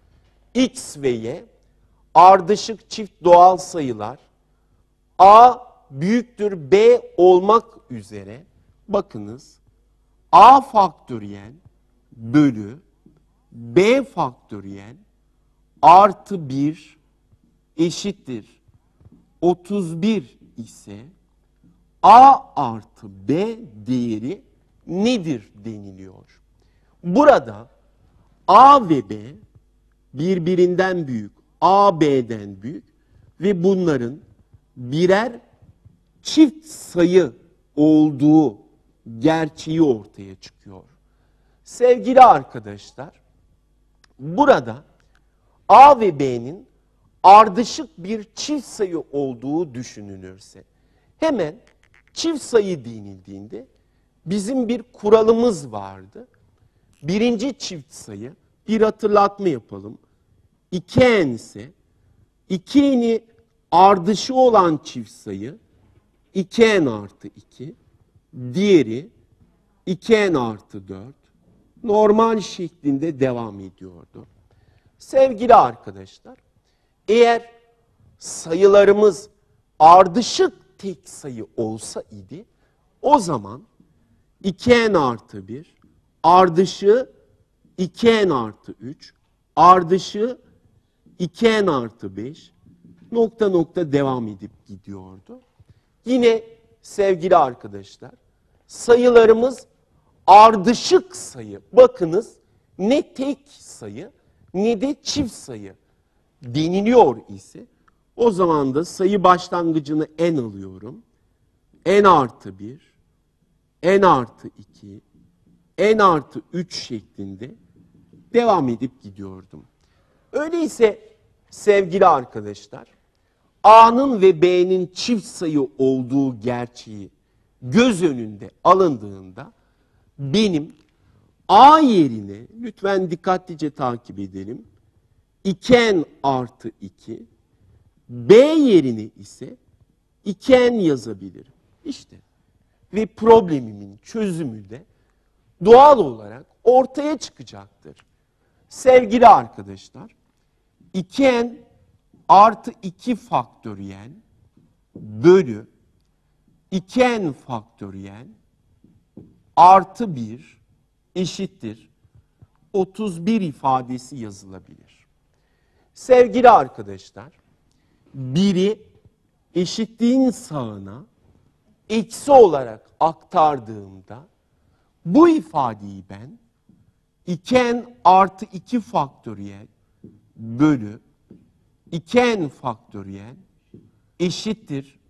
X ve Y ardışık çift doğal sayılar A büyüktür B olmak üzere bakınız A faktöriyel bölü B faktöriyel artı bir eşittir otuz bir ise A artı B değeri nedir deniliyor. Burada A ve B birbirinden büyük, A B'den büyük ve bunların birer çift sayı olduğu gerçeği ortaya çıkıyor. Sevgili arkadaşlar, burada A ve B'nin ardışık bir çift sayı olduğu düşünülürse, hemen çift sayı denildiğinde bizim bir kuralımız vardı. Birinci çift sayı, bir hatırlatma yapalım. iki n ise iki n'i ardışı olan çift sayı iki n artı iki, diğeri iki n artı dört, normal şeklinde devam ediyordu. Sevgili arkadaşlar, eğer sayılarımız ardışık tek sayı olsa idi, o zaman iki n artı bir, ardışığı iki n artı üç, ardışığı iki n artı beş, nokta nokta devam edip gidiyordu. Yine sevgili arkadaşlar, sayılarımız ardışık sayı. Bakınız, ne tek sayı ne de çift sayı deniliyor ise, o zaman da sayı başlangıcını n alıyorum. N artı bir, n artı iki, n artı üç şeklinde devam edip gidiyordum. Öyleyse sevgili arkadaşlar, A'nın ve B'nin çift sayı olduğu gerçeği göz önünde alındığında benim A yerine, lütfen dikkatlice takip edelim, iki n artı iki, B yerine ise iki n yazabilirim. İşte ve problemimin çözümü de doğal olarak ortaya çıkacaktır. Sevgili arkadaşlar, iki n artı iki faktöriyel bölü iki n faktöriyel artı bir eşittir otuz bir ifadesi yazılabilir. Sevgili arkadaşlar, biri eşitliğin sağına eksi olarak aktardığımda bu ifadeyi ben iki n artı iki faktöriyel bölü iki n faktöriyel eşittir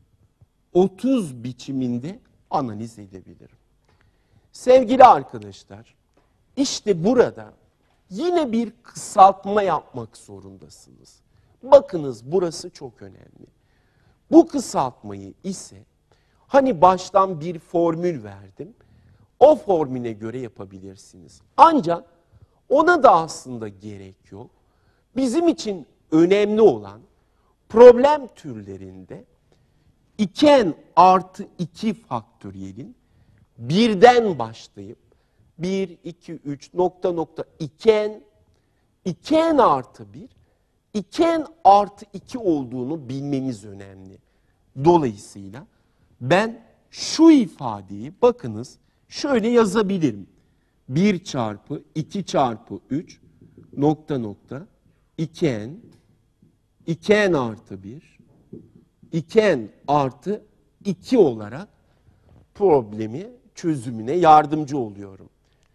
otuz biçiminde analiz edebilirim. Sevgili arkadaşlar, işte burada yine bir kısaltma yapmak zorundasınız. Bakınız, burası çok önemli. Bu kısaltmayı ise hani baştan bir formül verdim, o formüle göre yapabilirsiniz. Ancak ona da aslında gerek yok. Bizim için önemli olan problem türlerinde iki n artı iki faktöriyelin birden başlayıp bir, iki, üç nokta nokta iki n, iki n artı bir, iki n artı iki olduğunu bilmemiz önemli. Dolayısıyla ben şu ifadeyi bakınız şöyle yazabilirim. bir çarpı iki çarpı üç nokta nokta iki n, iki n artı bir, iki n artı iki olarak problemi çözümüne yardımcı oluyorum.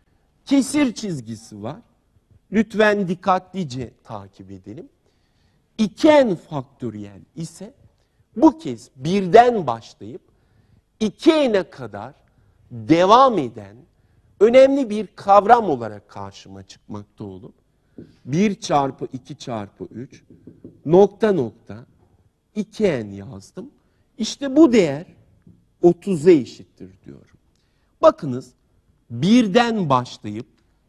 Kesir çizgisi var. Lütfen dikkatlice takip edelim. iki n faktöriyel ise bu kez birden başlayıp iki n'e kadar devam eden önemli bir kavram olarak karşıma çıkmakta olup bir çarpı iki çarpı üç nokta nokta iki n yazdım. İşte bu değer otuza eşittir diyorum. Bakınız, birden başlayıp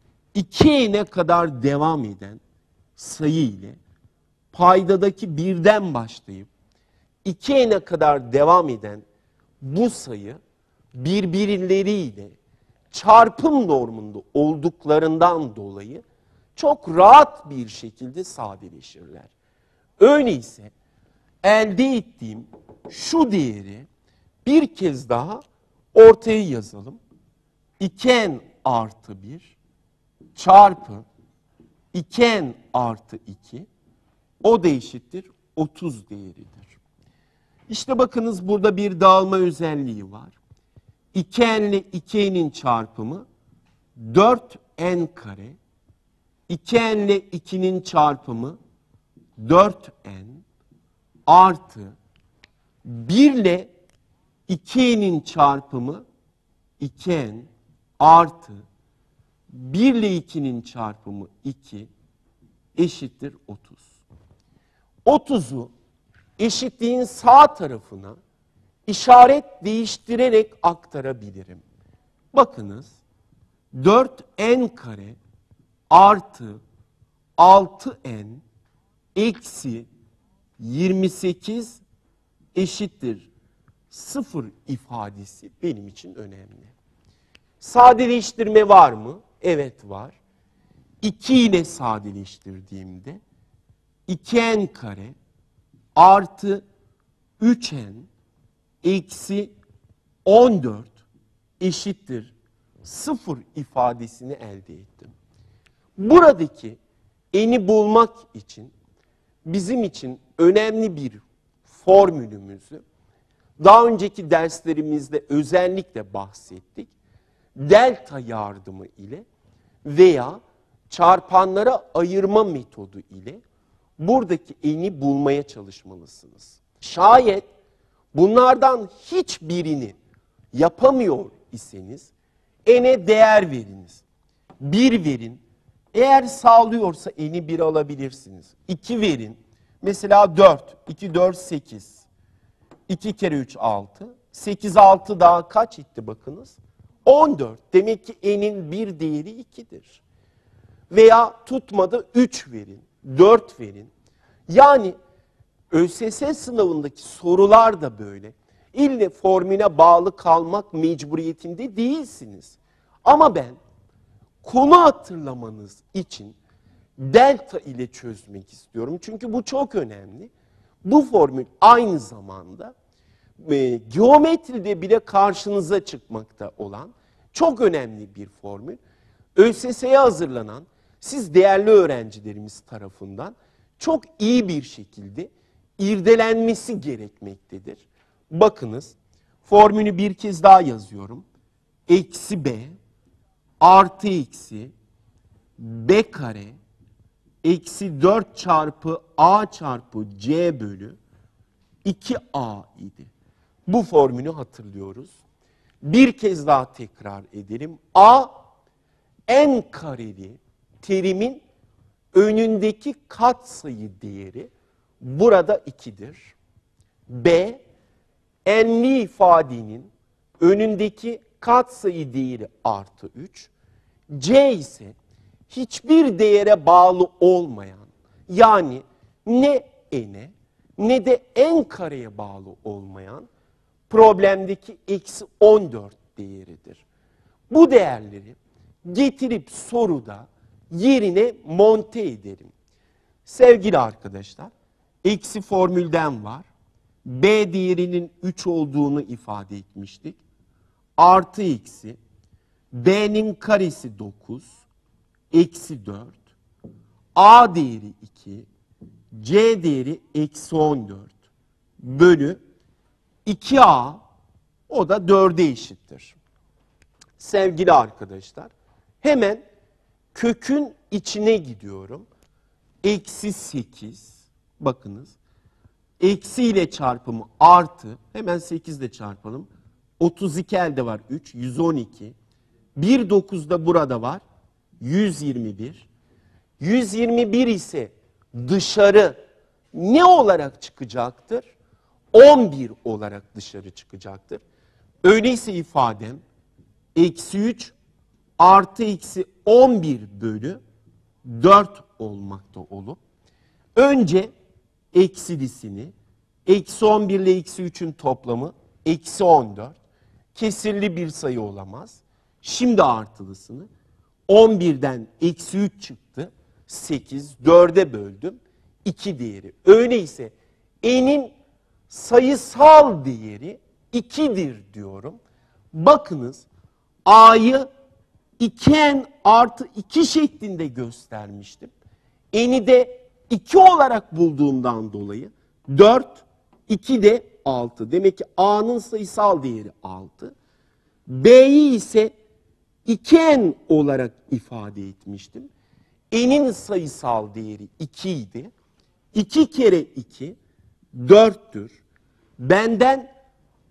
iki n'e kadar devam eden sayı ile paydadaki birden başlayıp iki n'e kadar devam eden bu sayı birbirleriyle çarpım normunda olduklarından dolayı çok rahat bir şekilde sadeleşirler. Öyleyse elde ettiğim şu değeri bir kez daha ortaya yazalım. iki n artı bir çarpı iki n artı iki, o da eşittir otuz değeridir. İşte bakınız, burada bir dağılma özelliği var. iki n ile iki n'in çarpımı dört n kare. iki n ile ikinin çarpımı dört n artı bir ile iki n'in çarpımı iki n artı bir ile ikinin çarpımı iki eşittir otuz. otuzu eşitliğin sağ tarafına işaret değiştirerek aktarabilirim. Bakınız, dört n kare artı altı n eksi yirmi sekiz eşittir sıfır ifadesi benim için önemli. Sadeleştirme var mı? Evet var. iki ile sadeleştirdiğimde iki n kare artı üç n eksi on dört eşittir sıfır ifadesini elde ettim. Buradaki n'i bulmak için bizim için önemli bir formülümüzü daha önceki derslerimizde özellikle bahsettik. Delta yardımı ile veya çarpanlara ayırma metodu ile buradaki n'i bulmaya çalışmalısınız. Şayet bunlardan hiçbirini yapamıyor iseniz n'e değer veriniz. bir verin. Eğer sağlıyorsa n'i bir alabilirsiniz. iki verin. Mesela dört. iki, dört, sekiz. iki kere üç, altı. sekiz, altı daha kaç etti bakınız? on dört. Demek ki n'in bir değeri ikidir. Veya tutmadı üç verin. dört verin. Yani ÖSS sınavındaki sorular da böyle. İlle formüle bağlı kalmak mecburiyetinde değilsiniz. Ama ben konu hatırlamanız için delta ile çözmek istiyorum. Çünkü bu çok önemli. Bu formül aynı zamanda e, geometride bile karşınıza çıkmakta olan çok önemli bir formül. ÖSS'ye hazırlanan siz değerli öğrencilerimiz tarafından çok iyi bir şekilde irdelenmesi gerekmektedir. Bakınız, formülü bir kez daha yazıyorum. Eksi b artı eksi b kare eksi dört çarpı a çarpı c bölü iki a idi. Bu formülü hatırlıyoruz. Bir kez daha tekrar edelim. A, n kareli terimin önündeki katsayı değeri burada ikidir. B, n'li ifadenin önündeki katsayı değeri artı üç. C ise hiçbir değere bağlı olmayan, yani ne n'e ne de n kareye bağlı olmayan problemdeki eksi on dört değeridir. Bu değerleri getirip soruda yerine monte ederim. Sevgili arkadaşlar, eksi formülden var. B değerinin üç olduğunu ifade etmiştik. Artı eksi, b'nin karesi dokuz, eksi dört, a değeri iki, c değeri eksi on dört bölü iki a, o da dörde eşittir. Sevgili arkadaşlar, hemen kökün içine gidiyorum. Eksi sekiz, bakınız. Eksi ile çarpımı artı, hemen sekiz ile çarpalım. otuz iki elde var üç, yüz on iki. bir dokuz da burada var, yüz yirmi bir. yüz yirmi bir ise dışarı ne olarak çıkacaktır? on bir olarak dışarı çıkacaktır. Öyleyse ifadem eksi üç artı eksi on bir bölü dört olmakta olup önce eksilisini, eksi on bir ile eksi üçün toplamı eksi on dört, kesirli bir sayı olamaz. Şimdi artılısını, on birden eksi üç çıktı, sekiz, dörde böldüm, iki değeri. Öyleyse n'in sayısal değeri ikidir diyorum. Bakınız, a'yı iki n artı iki şeklinde göstermiştim. N'i de iki olarak bulduğumdan dolayı dört, iki de altı. Demek ki a'nın sayısal değeri altı. B'yi ise iki n olarak ifade etmiştim. N'in sayısal değeri iki idi. iki kere iki, dörttür. Benden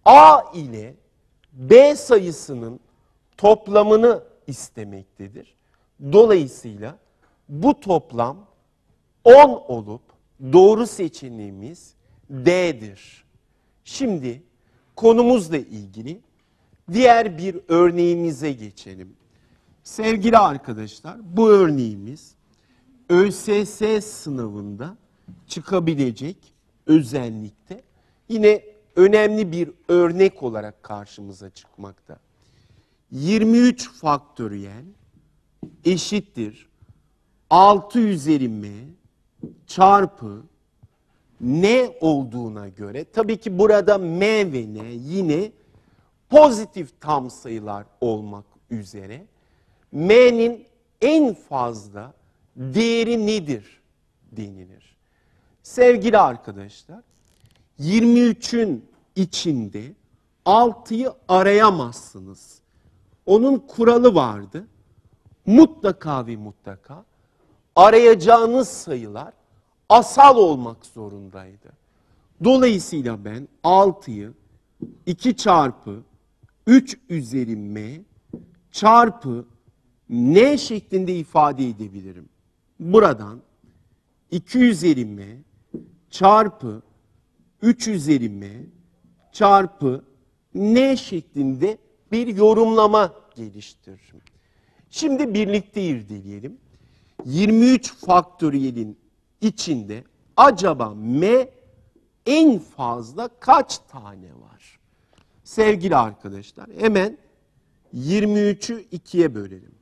A ile B sayısının toplamını istemektedir. Dolayısıyla bu toplam on olup doğru seçeneğimiz D'dir. Şimdi konumuzla ilgili diğer bir örneğimize geçelim. Sevgili arkadaşlar, bu örneğimiz ÖSS sınavında çıkabilecek özellikte yine önemli bir örnek olarak karşımıza çıkmakta. yirmi üç faktöriyel eşittir altı üzeri m çarpı n olduğuna göre, tabii ki burada m ve n yine pozitif tam sayılar olmak üzere, m'nin en fazla değeri nedir denilir. Sevgili arkadaşlar, yirmi üçün içinde altıyı arayamazsınız. Onun kuralı vardı. Mutlaka ve mutlaka arayacağınız sayılar asal olmak zorundaydı. Dolayısıyla ben altıyı iki çarpı üç üzeri m çarpı n şeklinde ifade edebilirim. Buradan iki üzeri m çarpı üç üzeri m çarpı n şeklinde bir yorumlama geliştiririm. Şimdi birlikte irdeleyelim. yirmi üç faktöriyelin içinde acaba m en fazla kaç tane var? Sevgili arkadaşlar, hemen yirmi üçü ikiye bölelim.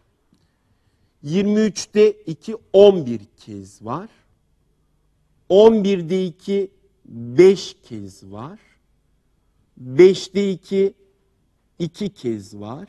yirmi üçte iki on bir kez var. on birde iki beş kez var. beşte iki iki kez var.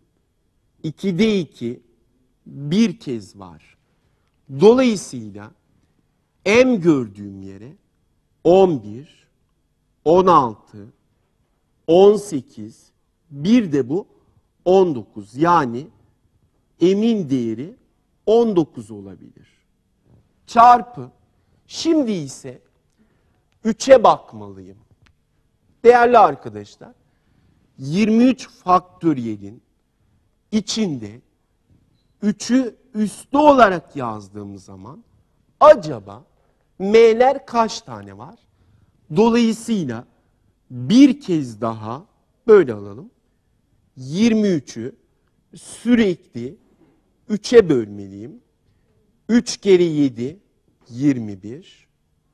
ikide iki bir kez var. Dolayısıyla m gördüğüm yere on bir, on altı, on sekiz, bir de bu on dokuz. Yani m'in değeri on dokuz olabilir. Çarpı, şimdi ise üçe bakmalıyım. Değerli arkadaşlar, yirmi üç faktöriyelin içinde üçü üslü olarak yazdığımız zaman acaba m'ler kaç tane var? Dolayısıyla bir kez daha böyle alalım. yirmi üçü sürekli üçe bölmeliyim. üç kere yedi, yirmi bir.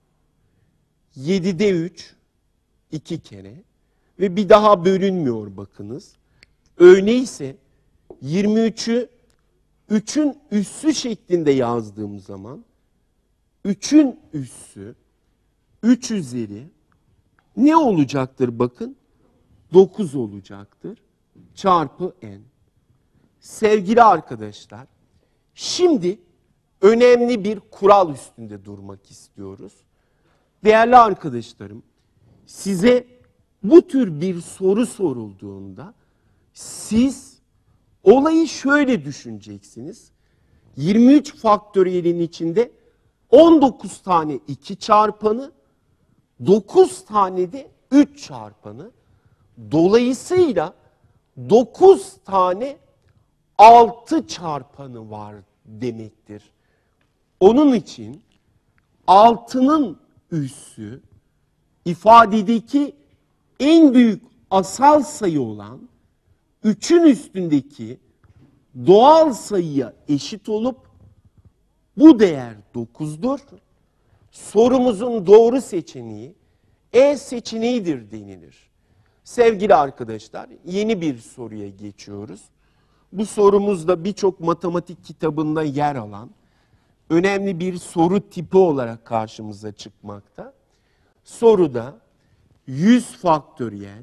yedide üç, iki kere. Ve bir daha bölünmüyor bakınız. Öyleyse yirmi üçü üçün üssü şeklinde yazdığım zaman üçün üssü üç üzeri ne olacaktır bakın? dokuz olacaktır. Çarpı n. Sevgili arkadaşlar, şimdi önemli bir kural üstünde durmak istiyoruz. Değerli arkadaşlarım, size bu tür bir soru sorulduğunda siz olayı şöyle düşüneceksiniz. yirmi üç faktöriyelin içinde on dokuz tane iki çarpanı, dokuz tane de üç çarpanı. Dolayısıyla dokuz tane altı çarpanı var demektir. Onun için altının üssü ifadedeki en büyük asal sayı olan üçün üstündeki doğal sayıya eşit olup bu değer dokuzdur. Sorumuzun doğru seçeneği E seçeneğidir denilir. Sevgili arkadaşlar, yeni bir soruya geçiyoruz. Bu sorumuzda birçok matematik kitabında yer alan önemli bir soru tipi olarak karşımıza çıkmakta. Soruda yüz faktöriyel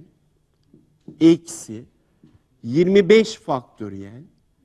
eksi yirmi beş faktöriyel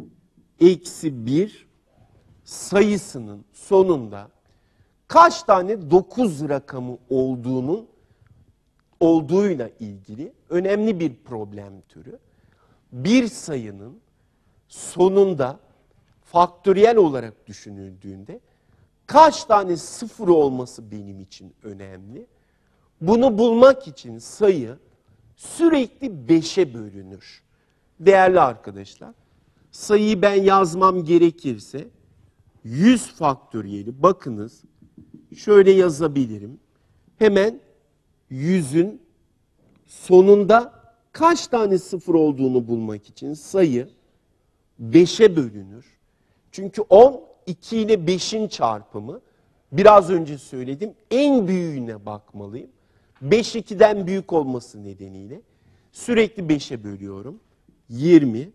eksi bir sayısının sonunda kaç tane dokuz rakamı olduğunun olduğuyla ilgili önemli bir problem türü. Bir sayının sonunda faktöriyel olarak düşünüldüğünde kaç tane sıfır olması benim için önemli. Bunu bulmak için sayı sürekli beşe bölünür. Değerli arkadaşlar, sayıyı ben yazmam gerekirse yüz faktöriyeli, bakınız şöyle yazabilirim. Hemen yüzün sonunda kaç tane sıfır olduğunu bulmak için sayı beşe bölünür. Çünkü on, iki ile beşin çarpımı. Biraz önce söyledim, en büyüğüne bakmalıyım. beş ikiden büyük olması nedeniyle sürekli beşe bölüyorum. yirmi.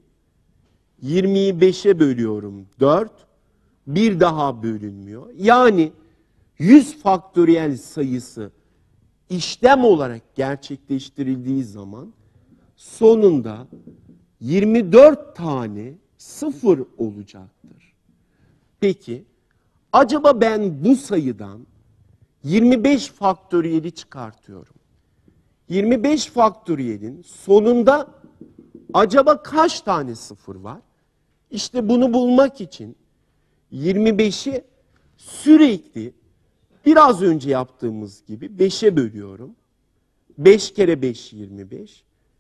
yirmiyi beşe bölüyorum. dört. Bir daha bölünmüyor. Yani yüz faktöriyel sayısı işlem olarak gerçekleştirildiği zaman sonunda yirmi dört tane sıfır olacaktır. Peki, acaba ben bu sayıdan yirmi beş faktöriyeli çıkartıyorum. yirmi beş faktöriyelin sonunda acaba kaç tane sıfır var? İşte bunu bulmak için yirmi beşi sürekli biraz önce yaptığımız gibi beşe bölüyorum. beş kere beş yirmi beş.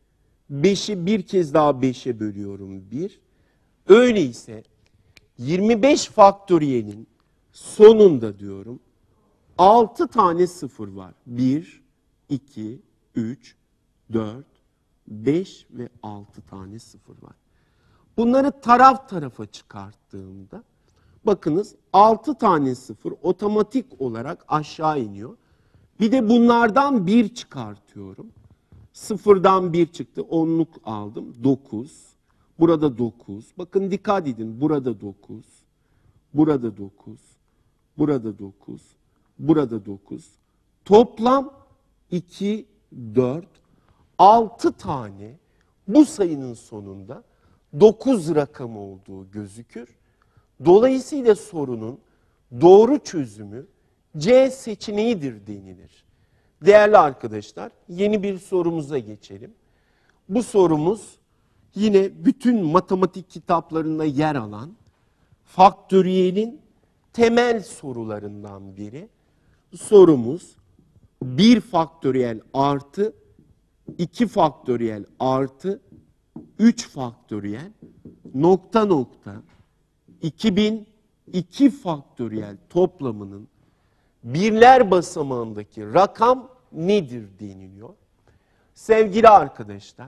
beşi bir kez daha beşe bölüyorum bir. Öyleyse yirmi beş faktöriyelin sonunda diyorum altı tane sıfır var. bir, iki, üç, dört, beş ve altı tane sıfır var. Bunları taraf tarafa çıkarttığımda bakınız altı tane sıfır otomatik olarak aşağı iniyor. Bir de bunlardan bir çıkartıyorum. Sıfırdan bir çıktı, onluk aldım, dokuz. Burada dokuz. Bakın dikkat edin, burada dokuz. Burada dokuz. Burada dokuz. Burada dokuz. Toplam iki, dört, altı tane bu sayının sonunda dokuz rakamı olduğu gözükür. Dolayısıyla sorunun doğru çözümü C seçeneğidir denilir. Değerli arkadaşlar, yeni bir sorumuza geçelim. Bu sorumuz yine bütün matematik kitaplarında yer alan faktöriyelin temel sorularından biri. Sorumuz bir faktöriyel artı iki faktöriyel artı üç faktöriyel nokta nokta iki bin iki faktöriyel toplamının birler basamağındaki rakam nedir deniliyor. Sevgili arkadaşlar,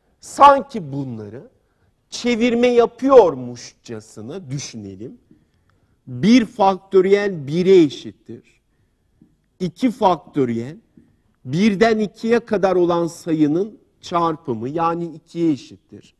sanki bunları çevirme yapıyormuşçasına düşünelim. bir faktöriyel bire eşittir. iki faktöriyel birden ikiye kadar olan sayının çarpımı yani ikiye eşittir.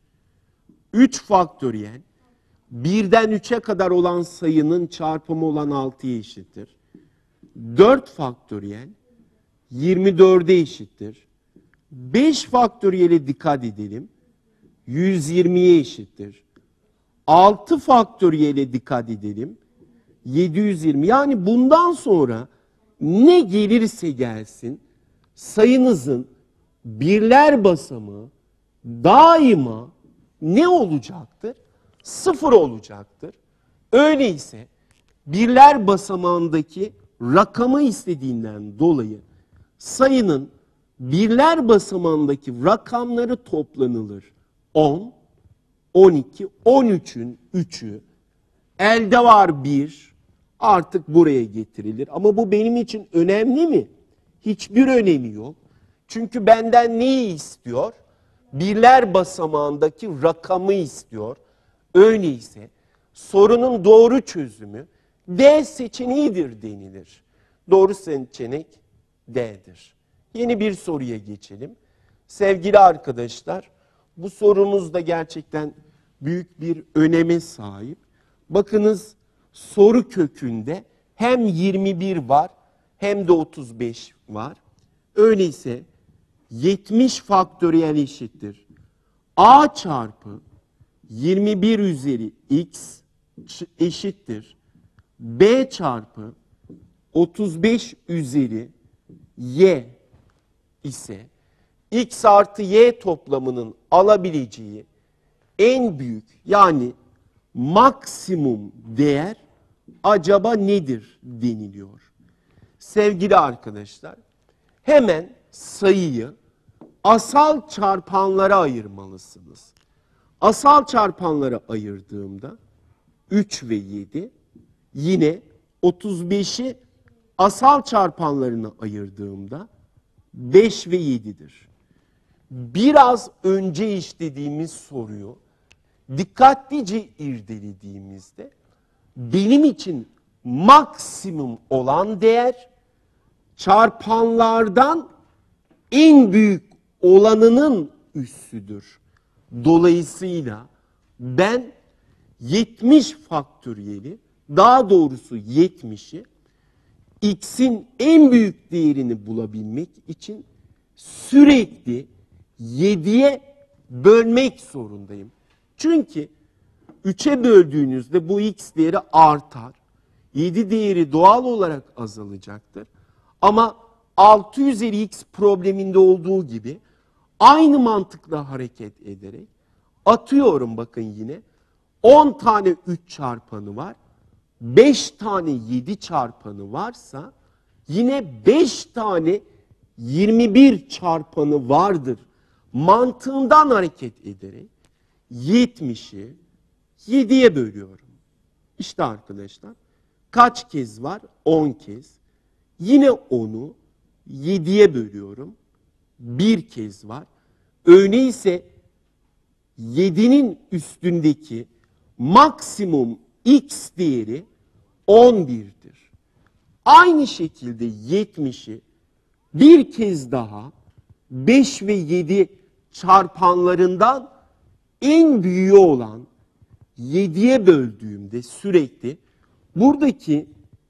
üç faktöriyel birden üçe kadar olan sayının çarpımı olan altıya eşittir. dört faktöriyel yirmi dörde eşittir. beş faktöriyele dikkat edelim. yüz yirmiye eşittir. altı faktöriyele dikkat edelim. yedi yüz yirmi. Yani bundan sonra ne gelirse gelsin sayınızın birler basamağı daima ne olacaktır? Sıfır olacaktır. Öyleyse birler basamağındaki rakamı istediğinden dolayı sayının birler basamağındaki rakamları toplanılır. on, on iki, on üçün üçü, elde var bir, artık buraya getirilir. Ama bu benim için önemli mi? Hiçbir önemi yok. Çünkü benden neyi istiyor? Birler basamağındaki rakamı istiyor. Öyleyse sorunun doğru çözümü D seçeneğidir denilir. Doğru seçenek D'dir. Yeni bir soruya geçelim. Sevgili arkadaşlar, bu sorumuz da gerçekten büyük bir öneme sahip. Bakınız soru kökünde hem yirmi bir var hem de otuz beş var. Öyleyse yetmiş faktöriyel eşittir. A çarpı yirmi bir üzeri x eşittir. B çarpı otuz beş üzeri y ise x artı y toplamının alabileceği en büyük yani maksimum değer acaba nedir deniliyor. Sevgili arkadaşlar, hemen sayıyı asal çarpanlara ayırmalısınız. Asal çarpanlara ayırdığımda üç ve yedi, yine otuz beşi asal çarpanlarına ayırdığımda beş ve yedidir. Biraz önce işlediğimiz soruyu dikkatlice irdelediğimizde benim için maksimum olan değer çarpanlardan en büyük olanının üssüdür. Dolayısıyla ben yetmiş faktöriyeli, daha doğrusu yetmişi x'in en büyük değerini bulabilmek için sürekli yediye bölmek zorundayım. Çünkü üçe böldüğünüzde bu x değeri artar. yedi değeri doğal olarak azalacaktır. Ama altı üzeri x probleminde olduğu gibi aynı mantıkla hareket ederek atıyorum, bakın yine on tane üç çarpanı var. beş tane yedi çarpanı varsa yine beş tane yirmi bir çarpanı vardır mantığından hareket ederek yetmişi yediye bölüyorum. İşte arkadaşlar kaç kez var? on kez. Yine onu yediye bölüyorum. Bir kez var. Öyleyse yedinin üstündeki maksimum x değeri on bir'dir. Aynı şekilde yetmişi bir kez daha beş ve yedi çarpanlarından en büyüğü olan yediye böldüğümde sürekli buradaki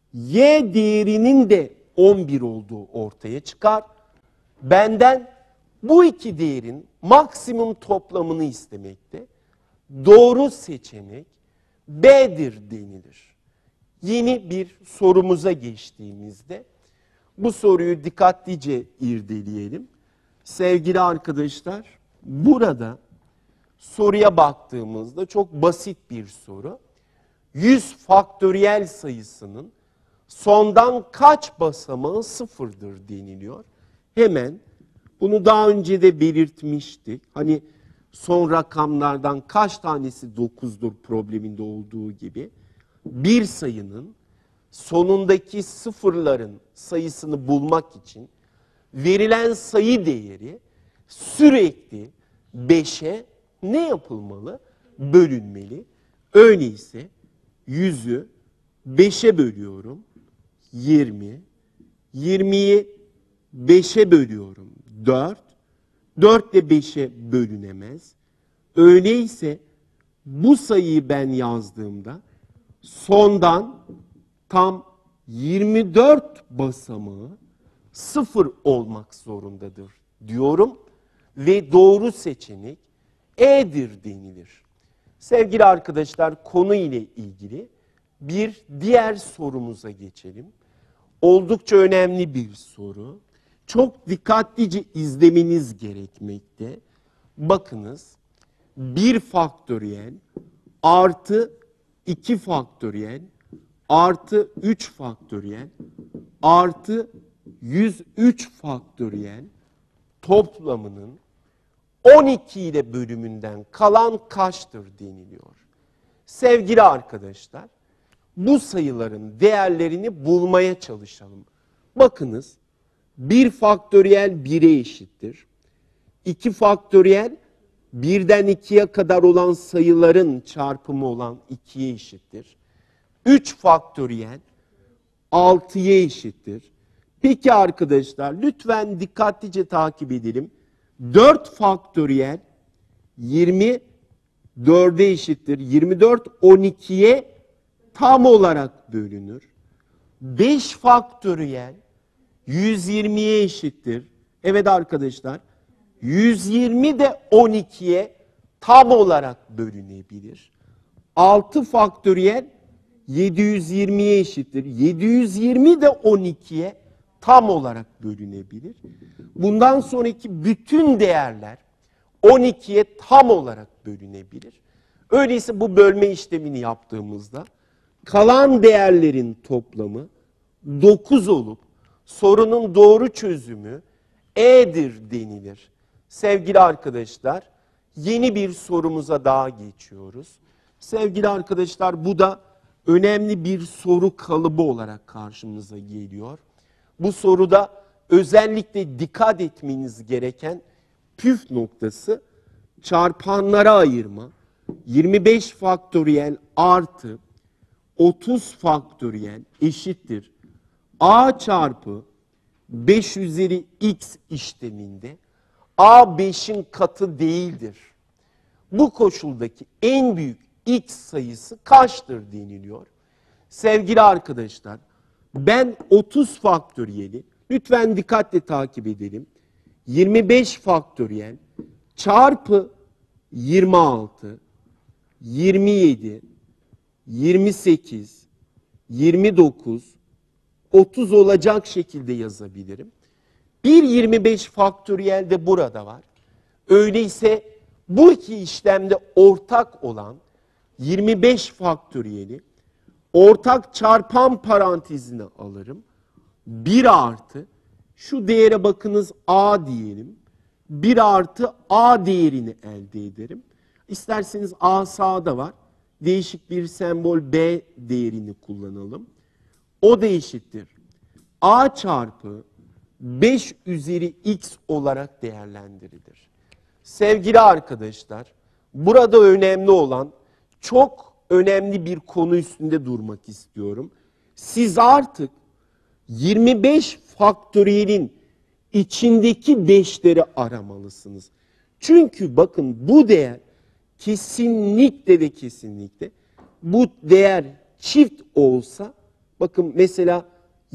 y değerinin de on bir olduğu ortaya çıkar. Benden bu iki değerin maksimum toplamını istemekte. Doğru seçenek B'dir denilir. Yeni bir sorumuza geçtiğimizde bu soruyu dikkatlice irdeleyelim. Sevgili arkadaşlar, burada soruya baktığımızda çok basit bir soru. yüz faktöriyel sayısının sondan kaç basamağı sıfırdır deniliyor. Hemen bunu daha önce de belirtmiştik. Hani son rakamlardan kaç tanesi dokuzdur probleminde olduğu gibi bir sayının sonundaki sıfırların sayısını bulmak için verilen sayı değeri sürekli beşe ne yapılmalı? Bölünmeli. Öyleyse yüzü beşe bölüyorum. yirmi. yirmiyi beşe bölüyorum. dört. dört ile beşe bölünemez. Öyleyse bu sayıyı ben yazdığımda sondan tam yirmi dört basamağı sıfır olmak zorundadır diyorum ve doğru seçenek E'dir denilir. Sevgili arkadaşlar, konu ile ilgili bir diğer sorumuza geçelim. Oldukça önemli bir soru. Çok dikkatlice izlemeniz gerekmekte. Bakınız, bir faktöriyel artı iki faktöriyel artı üç faktöriyel artı yüz üç faktöriyel toplamının on iki ile bölümünden kalan kaçtır deniliyor. Sevgili arkadaşlar, bu sayıların değerlerini bulmaya çalışalım. Bakınız, bir faktöriyel bire eşittir. iki faktöriyel birden ikiye kadar olan sayıların çarpımı olan ikiye eşittir. üç faktöriyel altıya eşittir. Peki arkadaşlar, lütfen dikkatlice takip edelim. dört faktöriyel yirmi dörde eşittir. yirmi dört on ikiye tam olarak bölünür. beş faktöriyel yüz yirmiye eşittir. Evet arkadaşlar, yüz yirmi de on ikiye tam olarak bölünebilir. altı faktöriyel yedi yüz yirmiye eşittir. yedi yüz yirmi de on ikiye tam olarak bölünebilir. Bundan sonraki bütün değerler on ikiye tam olarak bölünebilir. Öyleyse bu bölme işlemini yaptığımızda kalan değerlerin toplamı dokuz olup sorunun doğru çözümü E'dir denilir. Sevgili arkadaşlar, yeni bir sorumuza daha geçiyoruz. Sevgili arkadaşlar, bu da önemli bir soru kalıbı olarak karşımıza geliyor. Bu soruda özellikle dikkat etmeniz gereken püf noktası çarpanlara ayırma. yirmi beş faktöriyel artı otuz faktöriyel eşittir a çarpı beş üzeri x işleminde a beşin katı değildir. Bu koşuldaki en büyük x sayısı kaçtır deniliyor. Sevgili arkadaşlar, ben otuz faktöriyeli, lütfen dikkatle takip edelim. yirmi beş faktöriyel çarpı yirmi altı, yirmi yedi, yirmi sekiz, yirmi dokuz, otuz olacak şekilde yazabilirim. bir yirmi beş faktöriyel de burada var. Öyleyse bu iki işlemde ortak olan yirmi beş faktöriyeli ortak çarpan parantezine alırım. bir artı, şu değere bakınız a diyelim. bir artı a değerini elde ederim. İsterseniz a sağda var. Değişik bir sembol b değerini kullanalım. O da eşittir a çarpı beş üzeri x olarak değerlendirilir. Sevgili arkadaşlar, burada önemli olan, çok önemli bir konu üstünde durmak istiyorum. Siz artık yirmi beş faktöriyelin içindeki beşleri aramalısınız. Çünkü bakın bu değer kesinlikle ve kesinlikle, bu değer çift olsa, bakın mesela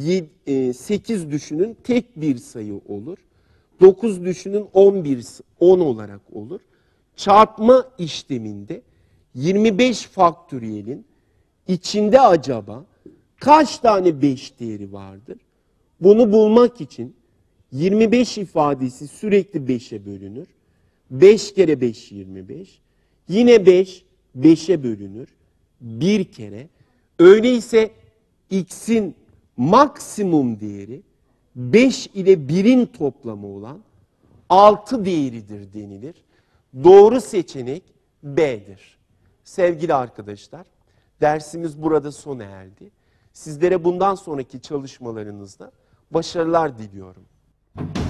sekiz düşünün, tek bir sayı olur. dokuz düşünün, on bir, on olarak olur. Çarpma işleminde yirmi beş faktöriyelin içinde acaba kaç tane beş değeri vardır? Bunu bulmak için yirmi beş ifadesi sürekli beşe bölünür. beş kere beş yirmi beş. Yine beş beşe bölünür. bir kere. Öyleyse x'in maksimum değeri beş ile birin toplamı olan altı değeridir denilir. Doğru seçenek B'dir. Sevgili arkadaşlar, dersimiz burada sona erdi. Sizlere bundan sonraki çalışmalarınızda başarılar diliyorum.